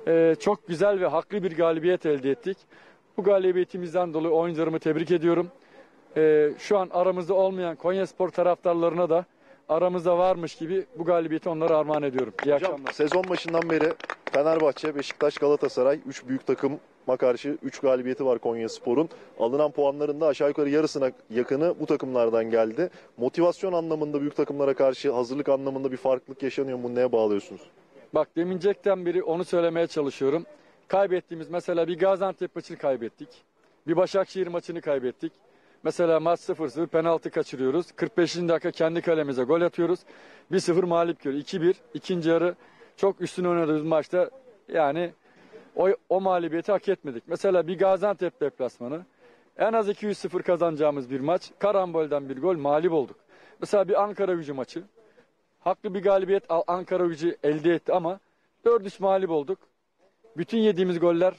çok güzel ve haklı bir galibiyet elde ettik. Bu galibiyetimizden dolayı oyuncularımı tebrik ediyorum. Şu an aramızda olmayan Konyaspor taraftarlarına da aramızda varmış gibi bu galibiyeti onlara armağan ediyorum. İyi Hocam akşamlar. sezon başından beri Fenerbahçe, Beşiktaş, Galatasaray 3 büyük takıma karşı 3 galibiyeti var Konyaspor'un. Alınan puanların da aşağı yukarı yarısına yakını bu takımlardan geldi. Motivasyon anlamında büyük takımlara karşı hazırlık anlamında bir farklılık yaşanıyor mu? Neye bağlıyorsunuz? Bak demincekten beri onu söylemeye çalışıyorum. Kaybettiğimiz mesela bir Gaziantep maçını kaybettik. Bir Başakşehir maçını kaybettik. Mesela maç 0-0 penaltı kaçırıyoruz. 45. dakika kendi kalemize gol atıyoruz. 1-0 mağlup görüyor. 2-1 ikinci yarı çok üstün oynadığımız maçta yani o mağlubiyeti hak etmedik. Mesela bir Gaziantep deplasmanı en az 200-0 kazanacağımız bir maç. Karambol'den bir gol mağlup olduk. Mesela bir Ankaragücü maçı. Haklı bir galibiyet Ankaragücü elde etti ama 4-3 mağlup olduk. Bütün yediğimiz goller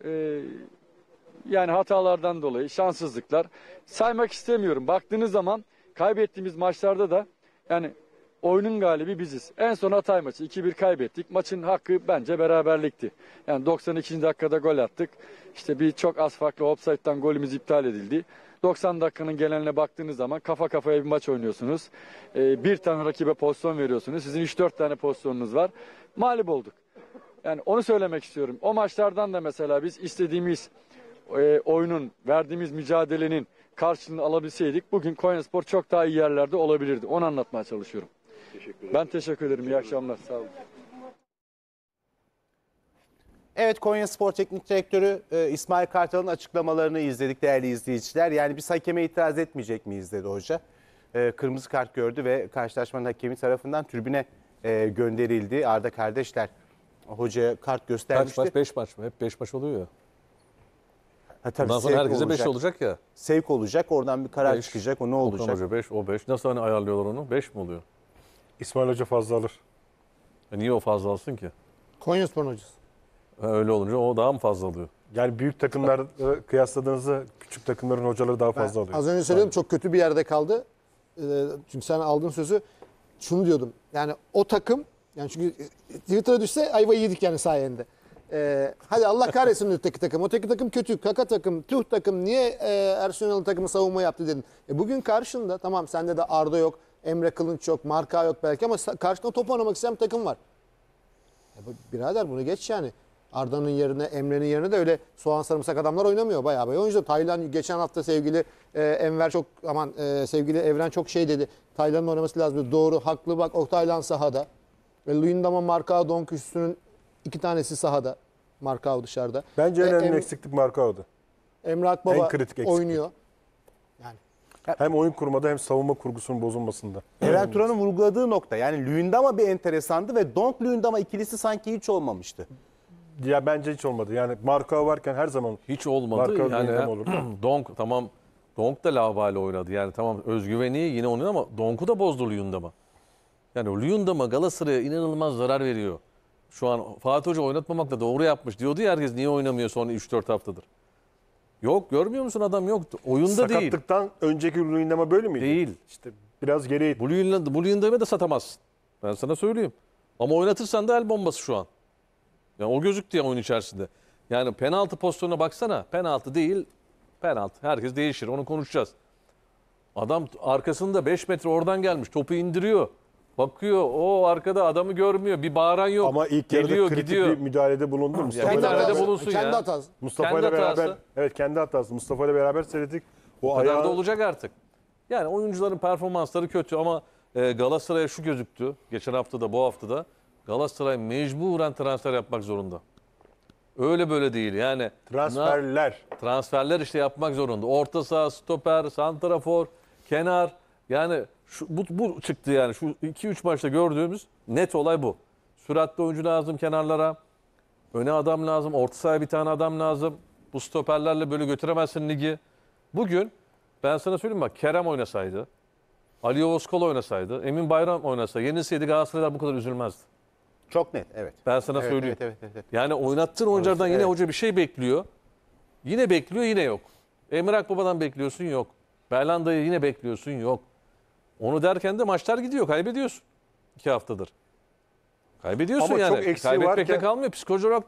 yani hatalardan dolayı şanssızlıklar. Saymak istemiyorum. Baktığınız zaman kaybettiğimiz maçlarda da yani oyunun galibi biziz. En son Hatay maçı 2-1 kaybettik. Maçın hakkı bence beraberlikti. Yani 92. dakikada gol attık. İşte bir çok az farklı offside'dan golümüz iptal edildi. 90 dakikanın geneline baktığınız zaman kafa kafaya bir maç oynuyorsunuz. Bir tane rakibe pozisyon veriyorsunuz. Sizin 3-4 tane pozisyonunuz var. Mağlup olduk. Yani onu söylemek istiyorum. O maçlardan da mesela biz istediğimiz oyunun, verdiğimiz mücadelenin karşılığını alabilseydik bugün Konyaspor çok daha iyi yerlerde olabilirdi. Onu anlatmaya çalışıyorum. Ben teşekkür ederim. İyi akşamlar. Sağ olun. Evet, Konyaspor Teknik Direktörü İsmail Kartal'ın açıklamalarını izledik değerli izleyiciler. Yani biz hakeme itiraz etmeyecek miyiz dedi hoca. Kırmızı kart gördü ve karşılaşmanın hakemi tarafından tribüne gönderildi. Arda kardeşler hocaya kart göstermişti. Kaç maç? 5 maç mı? Hep 5 maç oluyor ya. Ha, tabii Bundan sonra sevk herkese 5 olacak ya. Sevk olacak, oradan bir karar Beş. çıkacak, o ne Okan olacak? Hoca 5, o 5. Nasıl hani ayarlıyorlar onu? 5 mi oluyor? İsmail Hoca fazla alır. Niye o fazla alsın ki? Konyaspor'un hocası. Öyle olunca o daha mı fazla alıyor? Yani büyük takımlarla kıyasladığınızda küçük takımların hocaları daha fazla alıyor. Az önce söyledim, çok kötü bir yerde kaldı. Çünkü sen aldığın sözü şunu diyordum. Yani o takım, yani çünkü Twitter'a düşse ayvayı yedik yani sayende. Hadi Allah kahretsin öteki takım. Öteki takım kötü. Kaka takım, tüh takım. Niye Ersun Yanal takımı savunma yaptı dedin. Bugün karşında tamam, sende de Arda yok, Emre Kılınç yok, Marka yok belki ama karşında top oynamak isteyen bir takım var. Birader bunu geç yani. Arda'nın yerine, Emre'nin yerine de öyle soğan sarımsak adamlar oynamıyor. Bayağı oyuncu. Taylan geçen hafta sevgili sevgili Evren çok şey dedi. Taylan'ın oynaması lazım. Doğru, haklı, bak o Taylan sahada. Luyendama, Marka, Donk üstünün 2 tanesi sahada. Marka dışarıda. Bence en önemli eksiklik Markao'du. Emre Akbaba en kritik eksiklik. oynuyor. Yani Hem oyun kurmada hem savunma kurgusunun bozulmasında. Eren Turan'ın vurguladığı nokta, yani Luyendama bir enteresandı ve Donk Luyendama ikilisi sanki hiç olmamıştı. Ya bence hiç olmadı. Yani Markao varken her zaman Hiç olmadı. Marka Yani Luyendama olur da. Donk tamam. Donk da laubali oynadı. Yani tamam özgüveni yine oynuyor ama Donk'u da bozdu Luyendama. Yani o Luyendama Galatasaray'a inanılmaz zarar veriyor. Şu an Fatih Hoca oynatmamakla doğru yapmış diyordu ya, herkes niye oynamıyor son 3-4 haftadır. Yok, görmüyor musun, adam yoktu. Oyunda değil. sakatlıktan önceki Luyendama böyle miydi? Değil. İşte biraz geriye. Bu Luyendama'yı da satamazsın. Ben sana söyleyeyim. Ama oynatırsan da el bombası şu an. Yani o gözüktü ya oyun içerisinde. Yani penaltı pozisyonuna baksana. Penaltı değil, penaltı. Herkes değişir, onu konuşacağız. Adam arkasında 5 metre oradan gelmiş. Topu indiriyor. Bakıyor, o arkada adamı görmüyor. Bir bağıran yok. Ama ilk geliyor, yarıda kritik gidiyor. bir müdahalede bulundu. Mustafa kendi ile hatası. beraber. bulunsun kendi ya. hatası. Mustafa Kendi ile beraber. hatası. Evet, kendi hatası. Mustafa ile beraber seyrettik. O O kadar ayağı da olacak artık. Yani oyuncuların performansları kötü ama Galatasaray'a şu gözüktü. Geçen hafta da bu hafta da Galatasaray mecburen transfer yapmak zorunda. Öyle böyle değil yani. Transferler işte yapmak zorunda. Orta saha, stoper, santrafor, kenar. Yani bu çıktı yani. Şu 2-3 maçta gördüğümüz net olay bu. Süratli oyuncu lazım kenarlara. Öne adam lazım. Orta sahaya bir tane adam lazım. Bu stoperlerle böyle götüremezsin ligi. Bugün ben sana söyleyeyim bak, Kerem oynasaydı, Ali Oğuzkol oynasaydı, Emin Bayram oynasa, yenilseydi Galatasaraylar bu kadar üzülmezdi. Çok net, evet. Ben sana Evet, söyleyeyim. evet. Yani oynattığın oyunculardan yine evet. hoca bir şey bekliyor. Yine bekliyor, yine yok. Emre Akbaba'dan bekliyorsun, yok. Berlanda'yı yine bekliyorsun, yok. Onu derken de maçlar gidiyor, kaybediyorsun. 2 haftadır. Kaybediyorsun Ama yani. çok eksiği Kaybetmekle varken- kalmıyor. Psikolojik olarak da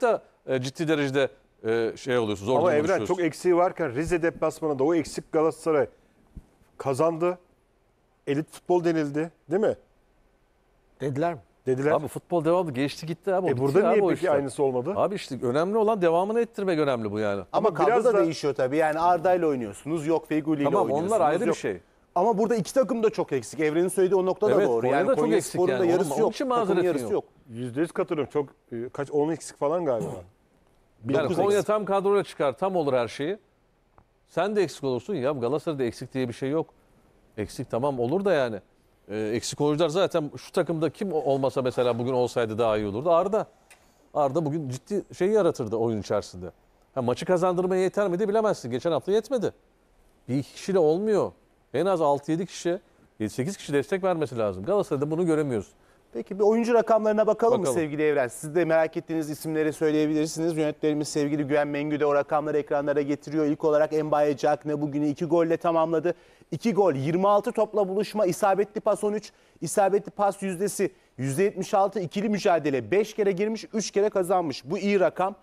ciddi derecede şey oluyorsun. Zor Ama duruma Evren düşüyorsun. çok eksiği varken Rize deplasmanında o eksik Galatasaray kazandı. Elit futbol denildi değil mi? Dediler mi? Dediler. Abi futbol devamlı geçti gitti abi. O bitti Burada abi niye o peki işler. aynısı olmadı? Abi işte önemli olan devamını ettirmek önemli bu yani. Ama kadro biraz da da- değişiyor tabii. Yani Arda ile oynuyorsunuz. Yok Feguli ile Tamam, oynuyorsunuz. onlar ayrı bir yok. şey. Ama burada iki takım da çok eksik. Evren'in söylediği o nokta da Evet, doğru. Konya'da Yani çok Konya eksik Spor'un da yani. yarısı Onun yok. için Takımın mazeretin yarısı yok. yok. %100 katılıyorum. Çok 10 eksik falan galiba. Yani Dokuz Konya eksik. tam kadroyla çıkar, tam olur her şeyi. Sen de eksik olursun ya. Galatasaray'da eksik diye bir şey yok. Eksik tamam olur da yani. Eksik oyuncular zaten şu takımda kim olmasa mesela bugün olsaydı daha iyi olurdu. Arda. Arda bugün ciddi şey yaratırdı oyun içerisinde. Ha, maçı kazandırmaya yeter miydi bilemezsin. Geçen hafta yetmedi. Bir iki kişiyle olmuyor. En az 6-7 kişi, 7-8 kişi destek vermesi lazım. Galatasaray'da bunu göremiyoruz. Peki bir oyuncu rakamlarına bakalım mı Bakalım. sevgili Evren? Siz de merak ettiğiniz isimleri söyleyebilirsiniz. Yönetmenimiz sevgili Güven Mengü de o rakamları ekranlara getiriyor. İlk olarak Mbaye Cagney bugünü 2 golle tamamladı. 2 gol, 26 topla buluşma, isabetli pas 13, isabetli pas yüzdesi %76, ikili mücadele 5 kere girmiş, 3 kere kazanmış. Bu iyi rakam.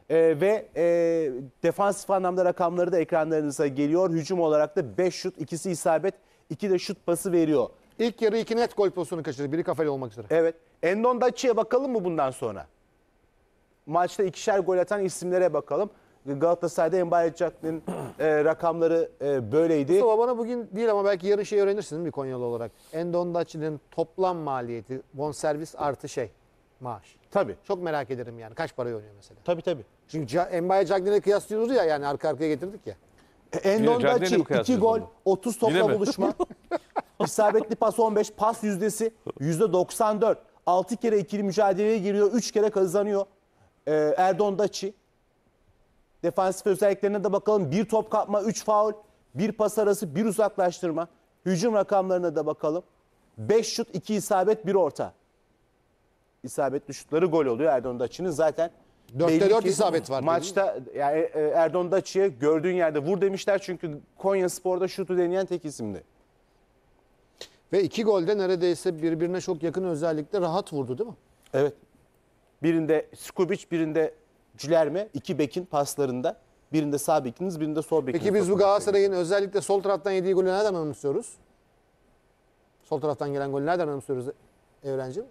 Defansif anlamda rakamları da ekranlarınıza geliyor. Hücum olarak da 5 şut, ikisi isabet, 2 de şut pası veriyor. İlk yarı 2 net gol pozisyonu kaçırdı. Biri kafayla olmak üzere. Evet. Endon Daci'ye bakalım mı bundan sonra? Maçta ikişer gol atan isimlere bakalım. Galatasaray'da Mbaye Cagney'in rakamları böyleydi. Mustafa bana bugün değil ama belki yarın şey öğrenirsin değil mi bir Konyalı olarak? Endondaçi'nin toplam maliyeti bonservis artı maaş. Tabii. Çok merak ederim yani. Kaç paraya oynuyor mesela? Tabii. Çünkü Mbaye Cagney'le kıyaslıyoruz ya yani arka arkaya getirdik ya. Endon Cagney'le Daci mi 2 kıyaslıyorsun gol, onu? 30 Yine topla mi? buluşma. İsabetli pas 15, pas yüzdesi %94. 6 kere ikili mücadeleye giriyor, 3 kere kazanıyor. Erdon Daci. Defansif özelliklerine de bakalım. 1 top kapma, 3 faul, 1 pas arası, 1 uzaklaştırma. Hücum rakamlarına da bakalım. 5 şut, 2 isabet, 1 orta. İsabetli şutları gol oluyor Erdon Daci'nin. Zaten 4'te belli 4 ki isabet var. Maçta yani Erdon Daci'ye gördüğün yerde vur demişler çünkü Konyaspor'da şutu deneyen tek isimdi. Ve 2 golde neredeyse birbirine çok yakın özellikle rahat vurdu değil mi? Evet. Birinde Skubic, birinde Cülerme, 2 bekin paslarında. Birinde sağ bekiniz, birinde sol bekiniz. Peki biz bu Galatasaray'ın özellikle sol taraftan yediği golü nereden anımsıyoruz? Sol taraftan gelen golü nereden anımsıyoruz Evrenciğim?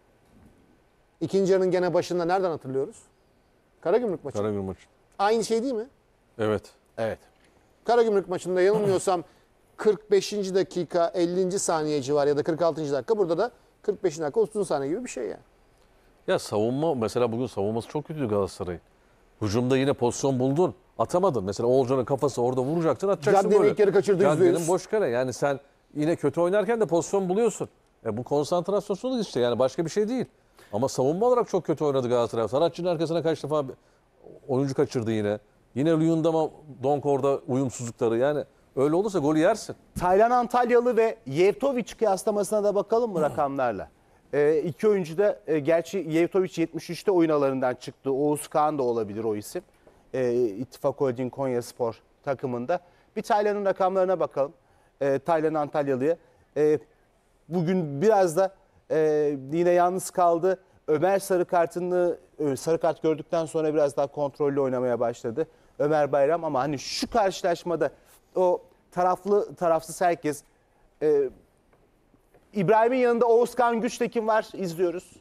İkinci yarının gene başında nereden hatırlıyoruz? Karagümrük maçı. Karagümrük maçı. Aynı şey değil mi? Evet. Evet. Karagümrük maçında yanılmıyorsam 45. dakika 50. saniye civarı ya da 46. dakika. Burada da 45. dakika 30. saniye gibi bir şey yani. Ya savunma mesela bugün savunması çok kötüydü Galatasaray'ın. Hücumda yine pozisyon buldun. Atamadın. Mesela Oğulcan'ın kafası orada vuracaktın atacaksın Cagney'in golü. ilk yarı kaçırdı, Cagney'in %100. boş kare. Yani sen yine kötü oynarken de pozisyon buluyorsun. Bu konsantrasyonsuzluk işte yani başka bir şey değil. Ama savunma olarak çok kötü oynadı Galatasaray. Saratçı'nın arkasına kaç defa oyuncu kaçırdı yine. Yine Luyendam'a Donkor'da uyumsuzlukları yani öyle olursa golü yersin. Taylan Antalyalı ve Yevtovic kıyaslamasına da bakalım mı rakamlarla? İki oyuncu da gerçi Yevtovic 73'te oyun alanından çıktı. Oğuz Kağan da olabilir o isim. İttifak Holding Konyaspor takımında. Bir Taylan'ın rakamlarına bakalım. Taylan Antalyalı'ya. Bugün biraz da yine yalnız kaldı. Ömer sarı kart gördükten sonra biraz daha kontrollü oynamaya başladı. Ömer Bayram ama hani şu karşılaşmada o tarafsız herkes İbrahim'in yanında Oğuzkan Güçtekin var. İzliyoruz.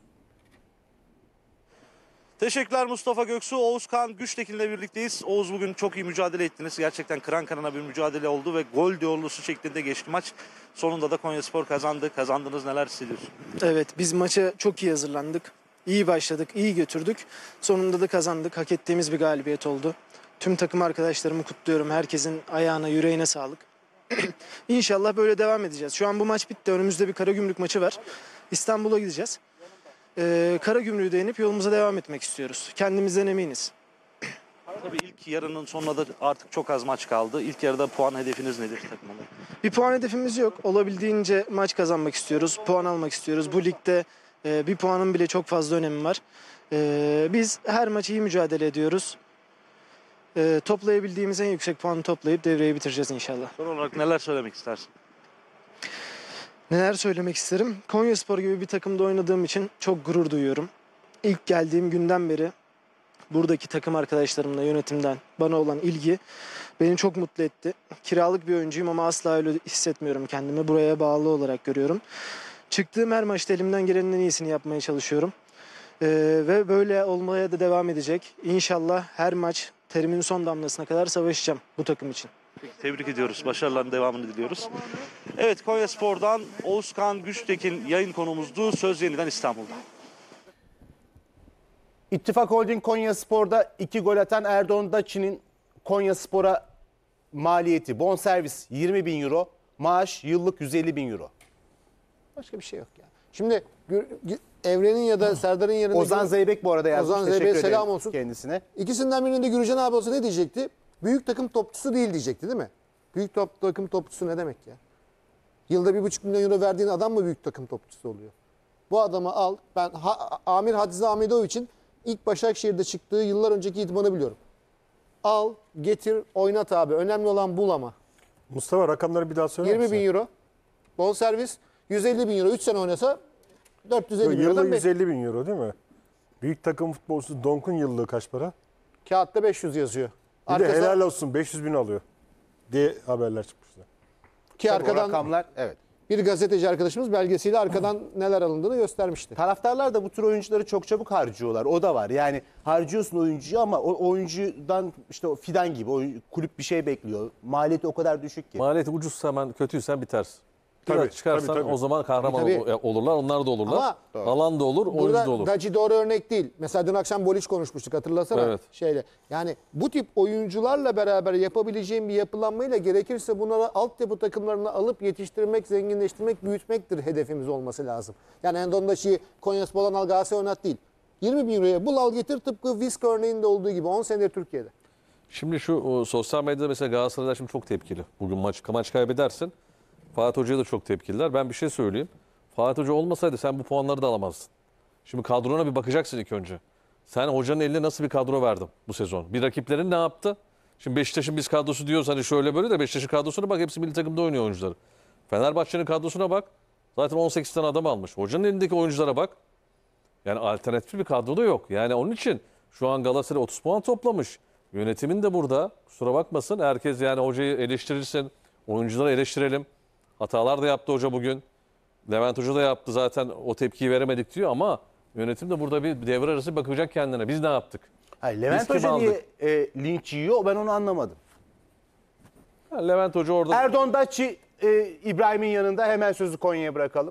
Teşekkürler Mustafa Göksu. Oğuzkan Güçtekin'le birlikteyiz. Oğuz bugün çok iyi mücadele ettiniz. Gerçekten kıran kırana bir mücadele oldu ve gol yollusu şeklinde geçti maç. Sonunda da Konyaspor kazandı. Kazandınız, neler hissediyorsun? Evet, biz maça çok iyi hazırlandık. İyi başladık, iyi götürdük. Sonunda da kazandık. Hak ettiğimiz bir galibiyet oldu. Tüm takım arkadaşlarımı kutluyorum. Herkesin ayağına, yüreğine sağlık. İnşallah böyle devam edeceğiz. Şu an bu maç bitti. Önümüzde bir Karagümrük maçı var. İstanbul'a gideceğiz. Karagümrük'ü de yenip yolumuza devam etmek istiyoruz. Kendimizden eminiz. Tabii ilk yarının sonuna da artık çok az maç kaldı. İlk yarıda puan hedefiniz nedir takımında? Bir puan hedefimiz yok. Olabildiğince maç kazanmak istiyoruz. Puan almak istiyoruz. Bu ligde bir puanın bile çok fazla önemi var. Biz her maç iyi mücadele ediyoruz. Toplayabildiğimiz en yüksek puanı toplayıp devreyi bitireceğiz inşallah. Son olarak neler söylemek istersin? Neler söylemek isterim? Konyaspor gibi bir takımda oynadığım için çok gurur duyuyorum. İlk geldiğim günden beri buradaki takım arkadaşlarımla, yönetimden bana olan ilgi beni çok mutlu etti. Kiralık bir oyuncuyum ama asla öyle hissetmiyorum kendimi. Buraya bağlı olarak görüyorum. Çıktığım her maçta elimden gelenin en iyisini yapmaya çalışıyorum. Ve böyle olmaya da devam edecek. İnşallah her maç terimin son damlasına kadar savaşacağım bu takım için. Tebrik ediyoruz. Başarıların devamını diliyoruz. Evet, Konyaspor'dan Oğuzkan Güçtekin yayın konuğumuzdu. Söz yeniden İstanbul'da. İttifak Holding Konyaspor'da 2 gol atan Erdoğan Daci'nin Konyaspor'a maliyeti bonservis 20 bin euro, maaş yıllık 150 bin euro. Başka bir şey yok ya. Şimdi Evren'in ya da Serdar'ın yerinde... Ozan Zeybek bu arada yazmış. Ozan Teşekkür Zeybek'e ederim selam olsun. Kendisine. İkisinden birinin de Gürcan abi olsa ne diyecekti? Büyük takım topçusu değil diyecekti değil mi? Büyük takım topçusu ne demek ya? Yılda 1,5 milyon euro verdiğin adam mı büyük takım topçusu oluyor? Bu adamı al. Ben Amir Hadzi Ahmedovic'in ilk Başakşehir'de çıktığı yıllar önceki idmanı biliyorum. Al, getir, oynat abi. Önemli olan bul ama. Mustafa rakamları bir daha söyler 20 misin? bin euro. Bonservis 150 bin euro. 3 sene oynasa 450 bin Yılda eurodan 150 bin euro değil mi? Büyük takım futbolcusu Donk'un yıllığı kaç para? kağıtta 500 yazıyor. Bir de helal olsun 500 bin alıyor diye haberler çıkmıştı. Ki Tabii o arkadan rakamlar evet. bir gazeteci arkadaşımız belgesiyle arkadan neler alındığını göstermişti. Taraftarlar da bu tür oyuncuları çok çabuk harcıyorlar. O da var. Yani harcıyorsun oyuncuyu ama o oyuncudan işte o fidan gibi kulüp bir şey bekliyor. Maliyeti o kadar düşük ki. Maliyeti ucuzsa hemen kötüysen bitersin. Biraz Tabii, çıkarsan tabii. o zaman kahraman Tabii. olurlar. Onlar da olurlar. Ama Alan da olur, oyuncu da burada olur. Daci doğru örnek değil. Mesela dün akşam Boliç konuşmuştuk hatırlasana. Evet. Yani bu tip oyuncularla beraber yapabileceğim bir yapılanmayla gerekirse bunları altyapı takımlarına alıp yetiştirmek, zenginleştirmek, büyütmektir hedefimiz olması lazım. Yani Endon Daci'yi Konyaspor'dan al Galatasaray oynat değil. 20 bin euroya bul al getir tıpkı Visk örneğinde olduğu gibi 10 senedir Türkiye'de. Şimdi şu sosyal medyada mesela Galatasaraylar şimdi çok tepkili. Bugün maç kaybedersin. Fatih Hoca'ya da çok tepkililer. Ben bir şey söyleyeyim. Fatih Hoca olmasaydı sen bu puanları da alamazdın. Şimdi kadrona bir bakacaksın ilk önce. Sen hocanın eline nasıl bir kadro verdin bu sezon? Bir rakiplerin ne yaptı? Şimdi Beşiktaş'ın biz kadrosu diyoruz hani şöyle böyle de Beşiktaş'ın kadrosuna bak. Hepsi milli takımda oynuyor oyuncuları. Fenerbahçe'nin kadrosuna bak. Zaten 18 tane adam almış. Hocanın elindeki oyunculara bak. Yani alternatif bir kadro da yok. Yani onun için şu an Galatasaray 30 puan toplamış. Yönetimin de burada. Kusura bakmasın. Herkes yani hocayı eleştirirsin. Oyuncuları eleştirelim. Hatalar da yaptı hoca bugün. Levent Hoca da yaptı zaten o tepkiyi veremedik diyor ama yönetim de burada bir devre arası bakacak kendine. Biz ne yaptık? Hayır, Levent Biz kim Hoca niye aldık? linç yiyor ben onu anlamadım. Levent Hoca orada... Erdoğan Daci İbrahim'in yanında hemen sözü Konya'ya bırakalım.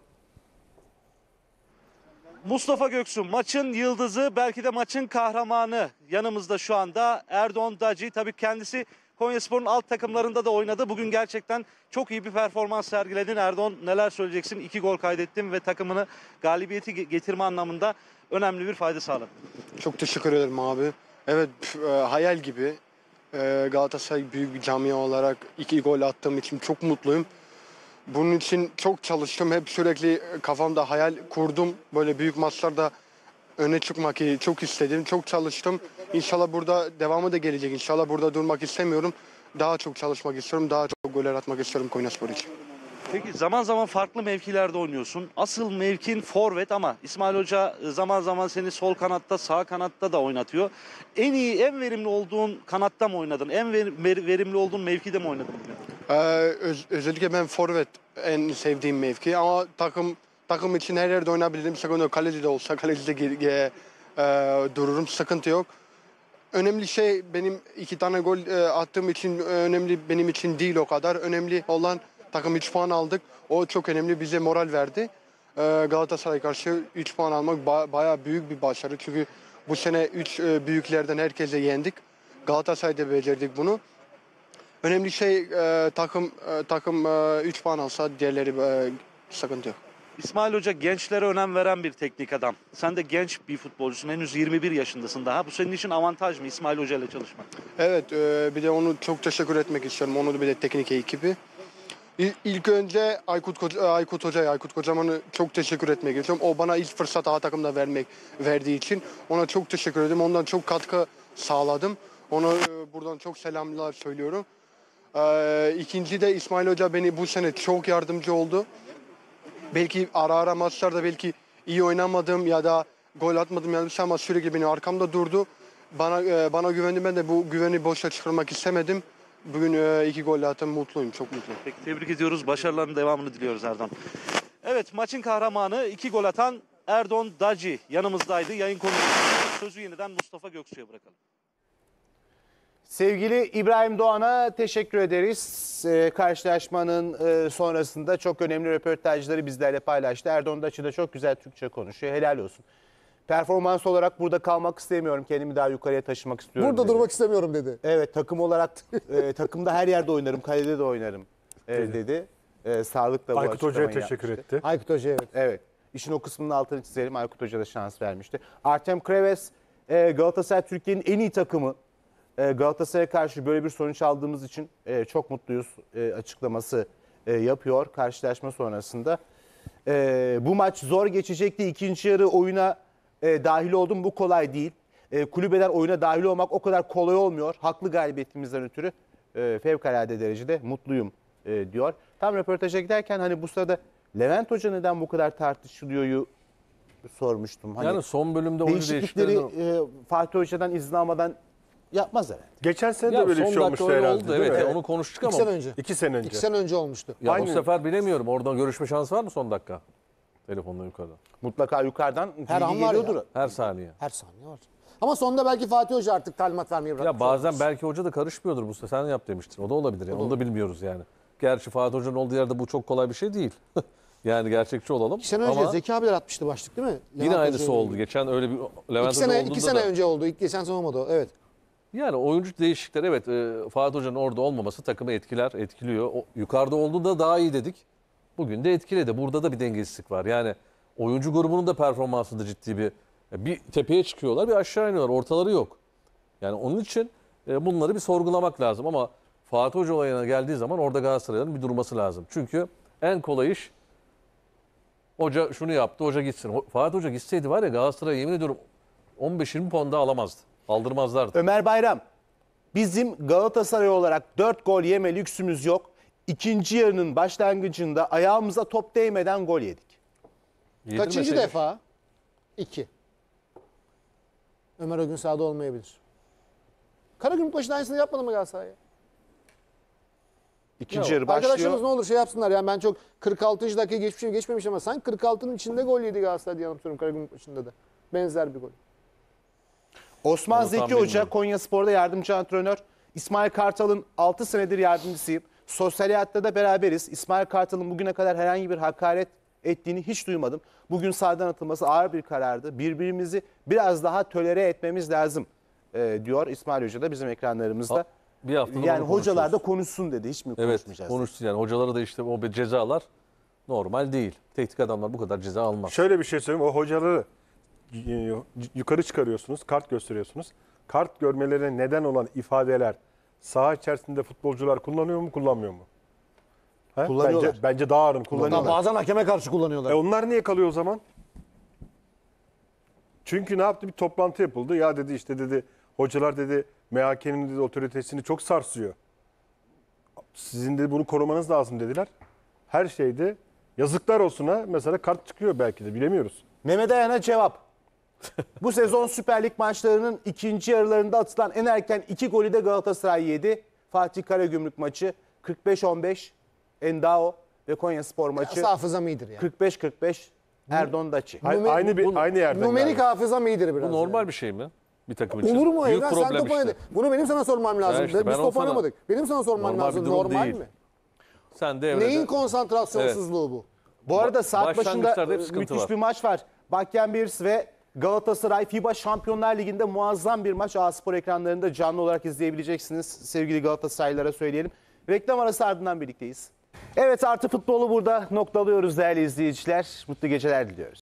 Mustafa Göksu maçın yıldızı, belki de maçın kahramanı yanımızda şu anda. Erdoğan Daci, tabii kendisi Konyaspor'un alt takımlarında da oynadı. Bugün gerçekten çok iyi bir performans sergiledin. Erdoğan, neler söyleyeceksin? 2 gol kaydettin ve takımını galibiyeti getirme anlamında önemli bir fayda sağladın. Çok teşekkür ederim abi. Evet, hayal gibi. Galatasaray büyük bir camia olarak 2 gol attığım için çok mutluyum. Bunun için çok çalıştım. Hep sürekli kafamda hayal kurdum. Böyle büyük maçlarda öne çıkmak çok istedim. Çok çalıştım. İnşallah burada devamı da gelecek. İnşallah burada durmak istemiyorum. Daha çok çalışmak istiyorum. Daha çok goller atmak istiyorum Konyaspor için. Peki zaman zaman farklı mevkilerde oynuyorsun. Asıl mevkin forvet ama İsmail Hoca zaman zaman seni sol kanatta, sağ kanatta da oynatıyor. En iyi, en verimli olduğun kanatta mı oynadın? En verimli olduğun mevkide mi oynadın? Özellikle ben forvet en sevdiğim mevki ama takım için her yerde oynayabilirim. Sıkıntı yok. Kaleci de olsa kalecide dururum. Sıkıntı yok. Önemli şey benim 2 tane gol attığım için önemli benim için değil o kadar. Önemli olan takım 3 puan aldık. O çok önemli. Bize moral verdi. Galatasaray karşı 3 puan almak bayağı büyük bir başarı. Çünkü bu sene 3 büyüklerden herkese yendik. Galatasaray'da becerdik bunu. Önemli şey takım 3 puan alsa diğerleri sıkıntı yok. İsmail Hoca gençlere önem veren bir teknik adam. Sen de genç bir futbolcusun. Henüz 21 yaşındasın daha. Bu senin için avantaj mı İsmail Hoca ile çalışmak? Evet, bir de onu çok teşekkür etmek istiyorum. Onu da bir de teknik ekibi. İlk önce Aykut Kocaman'a çok teşekkür etmek istiyorum. O bana ilk fırsat A takımda verdiği için ona çok teşekkür ederim. Ondan çok katkı sağladım. Ona buradan çok selamlar söylüyorum. İkinci de İsmail Hoca beni bu sene çok yardımcı oldu. Belki ara maçlarda belki iyi oynamadım ya da gol atmadım yanlış ama sürekli benim arkamda durdu. bana güvendi. Ben de bu güveni boşa çıkarmak istemedim. Bugün 2 gol attım. Mutluyum. Çok mutluyum. Peki, tebrik ediyoruz. Başarıların devamını diliyoruz Erdoğan. Evet, maçın kahramanı 2 gol atan Erdoğan Daci yanımızdaydı. Yayın konuğumuz. Sözü yeniden Mustafa Göksu'ya bırakalım. Sevgili İbrahim Doğan'a teşekkür ederiz. Karşılaşmanın sonrasında çok önemli röportajları bizlerle paylaştı. Erdoğan Daci de çok güzel Türkçe konuşuyor. Helal olsun. Performans olarak burada kalmak istemiyorum. Kendimi daha yukarıya taşımak istiyorum. Burada dedi. durmak istemiyorum dedi. Evet, takım olarak takımda her yerde oynarım, kalede de oynarım dedi. Sağlıkla bu Aykut Hoca'ya açıklamayı teşekkür yapmıştı. etti. Aykut Hoca evet. Evet. İşin o kısmının altını çizelim. Aykut Hoca da şans vermişti. Artem Kreves, Galatasaray Türkiye'nin en iyi takımı. Galatasaray'a karşı böyle bir sonuç aldığımız için çok mutluyuz açıklaması yapıyor karşılaşma sonrasında. Bu maç zor geçecekti. İkinci yarı oyuna dahil oldum. Bu kolay değil. Kulübeden oyuna dahil olmak o kadar kolay olmuyor. Haklı galibiyetimizden ötürü fevkalade derecede mutluyum diyor. Tam röportaja giderken hani bu sırada Levent Hoca neden bu kadar tartışılıyor'yu sormuştum. Hani Yani son bölümde oyuncu değişiklikleri değişiklikleri... Fatih Hoca'dan izin almadan yapmaz herhalde. Geçen sene Ya de böyle bir son şey dakika olmuştu öyle herhalde. oldu. değil Evet, mi? onu konuştuk 2 ama. sene önce. 2 sene önce. 2 sene önce olmuştu. Ya Aynı. bu sefer bilemiyorum. Oradan görüşme şansı var mı son dakika? Telefonla yukarıdan. Mutlaka yukarıdan Her an bilgi var ya. geliyordur. Her saniye. Her saniye var. Ama sonunda belki Fatih Hoca artık talimat vermeyi bırakmış. Ya bazen olabilir. belki hoca da karışmıyordur bu sefer. Sen yap demiştir. O da olabilir. Yani. Onu da bilmiyoruz yani. Gerçi Fatih Hoca'nın olduğu yerde bu çok kolay bir şey değil. Yani gerçekçi olalım. 2 sene önce Ama Zeki abiler atmıştı başlık değil mi? yine Levent aynısı Hoca'yla oldu. ilgili. Geçen öyle bir Levent 2 Hoca sene, olduğunda 2 sene da. önce oldu. İlk geçen sene olmadı o. Evet. Yani oyuncu değişiklikleri evet Fatih Hoca'nın orada olmaması takımı etkiliyor. Yukarıda olduğunda daha iyi dedik. Bugün de etkiledi. Burada da bir dengesizlik var. Yani oyuncu grubunun da performansında ciddi bir tepeye çıkıyorlar, bir aşağı iniyorlar. Ortaları yok. Yani onun için bunları bir sorgulamak lazım ama Fatih Hoca olayına geldiği zaman orada Galatasaray'ın bir durması lazım. Çünkü en kolay iş hoca şunu yaptı, hoca gitsin. Fatih Hoca gitseydi var ya Galatasaray yemin ediyorum 15-20 puan daha alamazdı. Aldırmazlardı. Ömer Bayram, bizim Galatasaray olarak 4 gol yeme lüksümüz yok. İkinci yarının başlangıcında ayağımıza top değmeden gol yedik. Kaçıncı Yedirmeseydi- defa? 2. Ömer o gün sahada olmayabilir. Karagümrükbaşı'nın aynısını yapmadı mı Galatasaray? İkinci yarı başlıyor. Arkadaşlarımız ne olur şey yapsınlar. Yani ben çok 46. dakika geçmişim geçmemiş ama sanki 46'nın içinde gol yedi Galatasaray diye anlatıyorum Karagümrükbaşı'nda da. Benzer bir gol. Osman Onu tam Zeki Hoca bilmiyorum. Konyaspor'da yardımcı antrenör. İsmail Kartal'ın 6 senedir yardımcısıyım. Sosyal hayatta da beraberiz. İsmail Kartal'ın bugüne kadar herhangi bir hakaret ettiğini hiç duymadım. Bugün sahadan atılması ağır bir karardı. Birbirimizi biraz daha tölere etmemiz lazım diyor İsmail Hoca da bizim ekranlarımızda. Bir haftadır Yani onu hocalar da konuşuyoruz. konuşsun dedi. Hiç mi Evet, konuşmayacağız? konuşsun yani. Hocalara da işte o cezalar normal değil. Teknik adamlar bu kadar ceza almaz. Şöyle bir şey söyleyeyim. O hocaları yukarı çıkarıyorsunuz, kart gösteriyorsunuz. Kart görmelerine neden olan ifadeler saha içerisinde futbolcular kullanıyor mu, kullanmıyor mu? Ha? Kullanıyorlar. Bence daha ağır kullanıyorlar. Hatta bazen hakeme karşı kullanıyorlar. Onlar niye kalıyor o zaman? Çünkü ne yaptı? Bir toplantı yapıldı. Ya dedi işte dedi hocalar dedi MHK'nin dedi otoritesini çok sarsıyor. Sizin de bunu korumanız lazım dediler. Her şeyde yazıklar olsun ha. Mesela kart çıkıyor belki de bilemiyoruz. Mehmet Ayan'a cevap. Bu sezon Süper Lig maçlarının ikinci yarılarında atılan en erken 2 golü de Galatasaray yedi. Fatih Karagümrük maçı 45-15 Endao ve Konyaspor maçı Hafızam iyidir ya. 45-45 Erdoğan Daci. Aynı yerden. Numerik galiba. hafızam iyidir biraz. Bu normal yani. bir şey mi? Bir takım için. Olur mu Büyük Evren? Sen problem top oynadın. Bunu benim sana sormam lazım. işte ben Biz top olsana- oynamadık. Benim sana sormam Normal bir lazım. durum Normal değil. mi? Sen de evrede. Neyin konsantrasyonsuzluğu bu? Bu arada saat başlangıçlarda başında hep sıkıntı müthiş var. bir maç var. Bakyenbirs ve Galatasaray FIBA Şampiyonlar Ligi'nde muazzam bir maç. A-Spor ekranlarında canlı olarak izleyebileceksiniz. Sevgili Galatasaraylılara söyleyelim. Reklam arası ardından birlikteyiz. Evet, Artı Futbolu burada noktalıyoruz değerli izleyiciler. Mutlu geceler diliyoruz.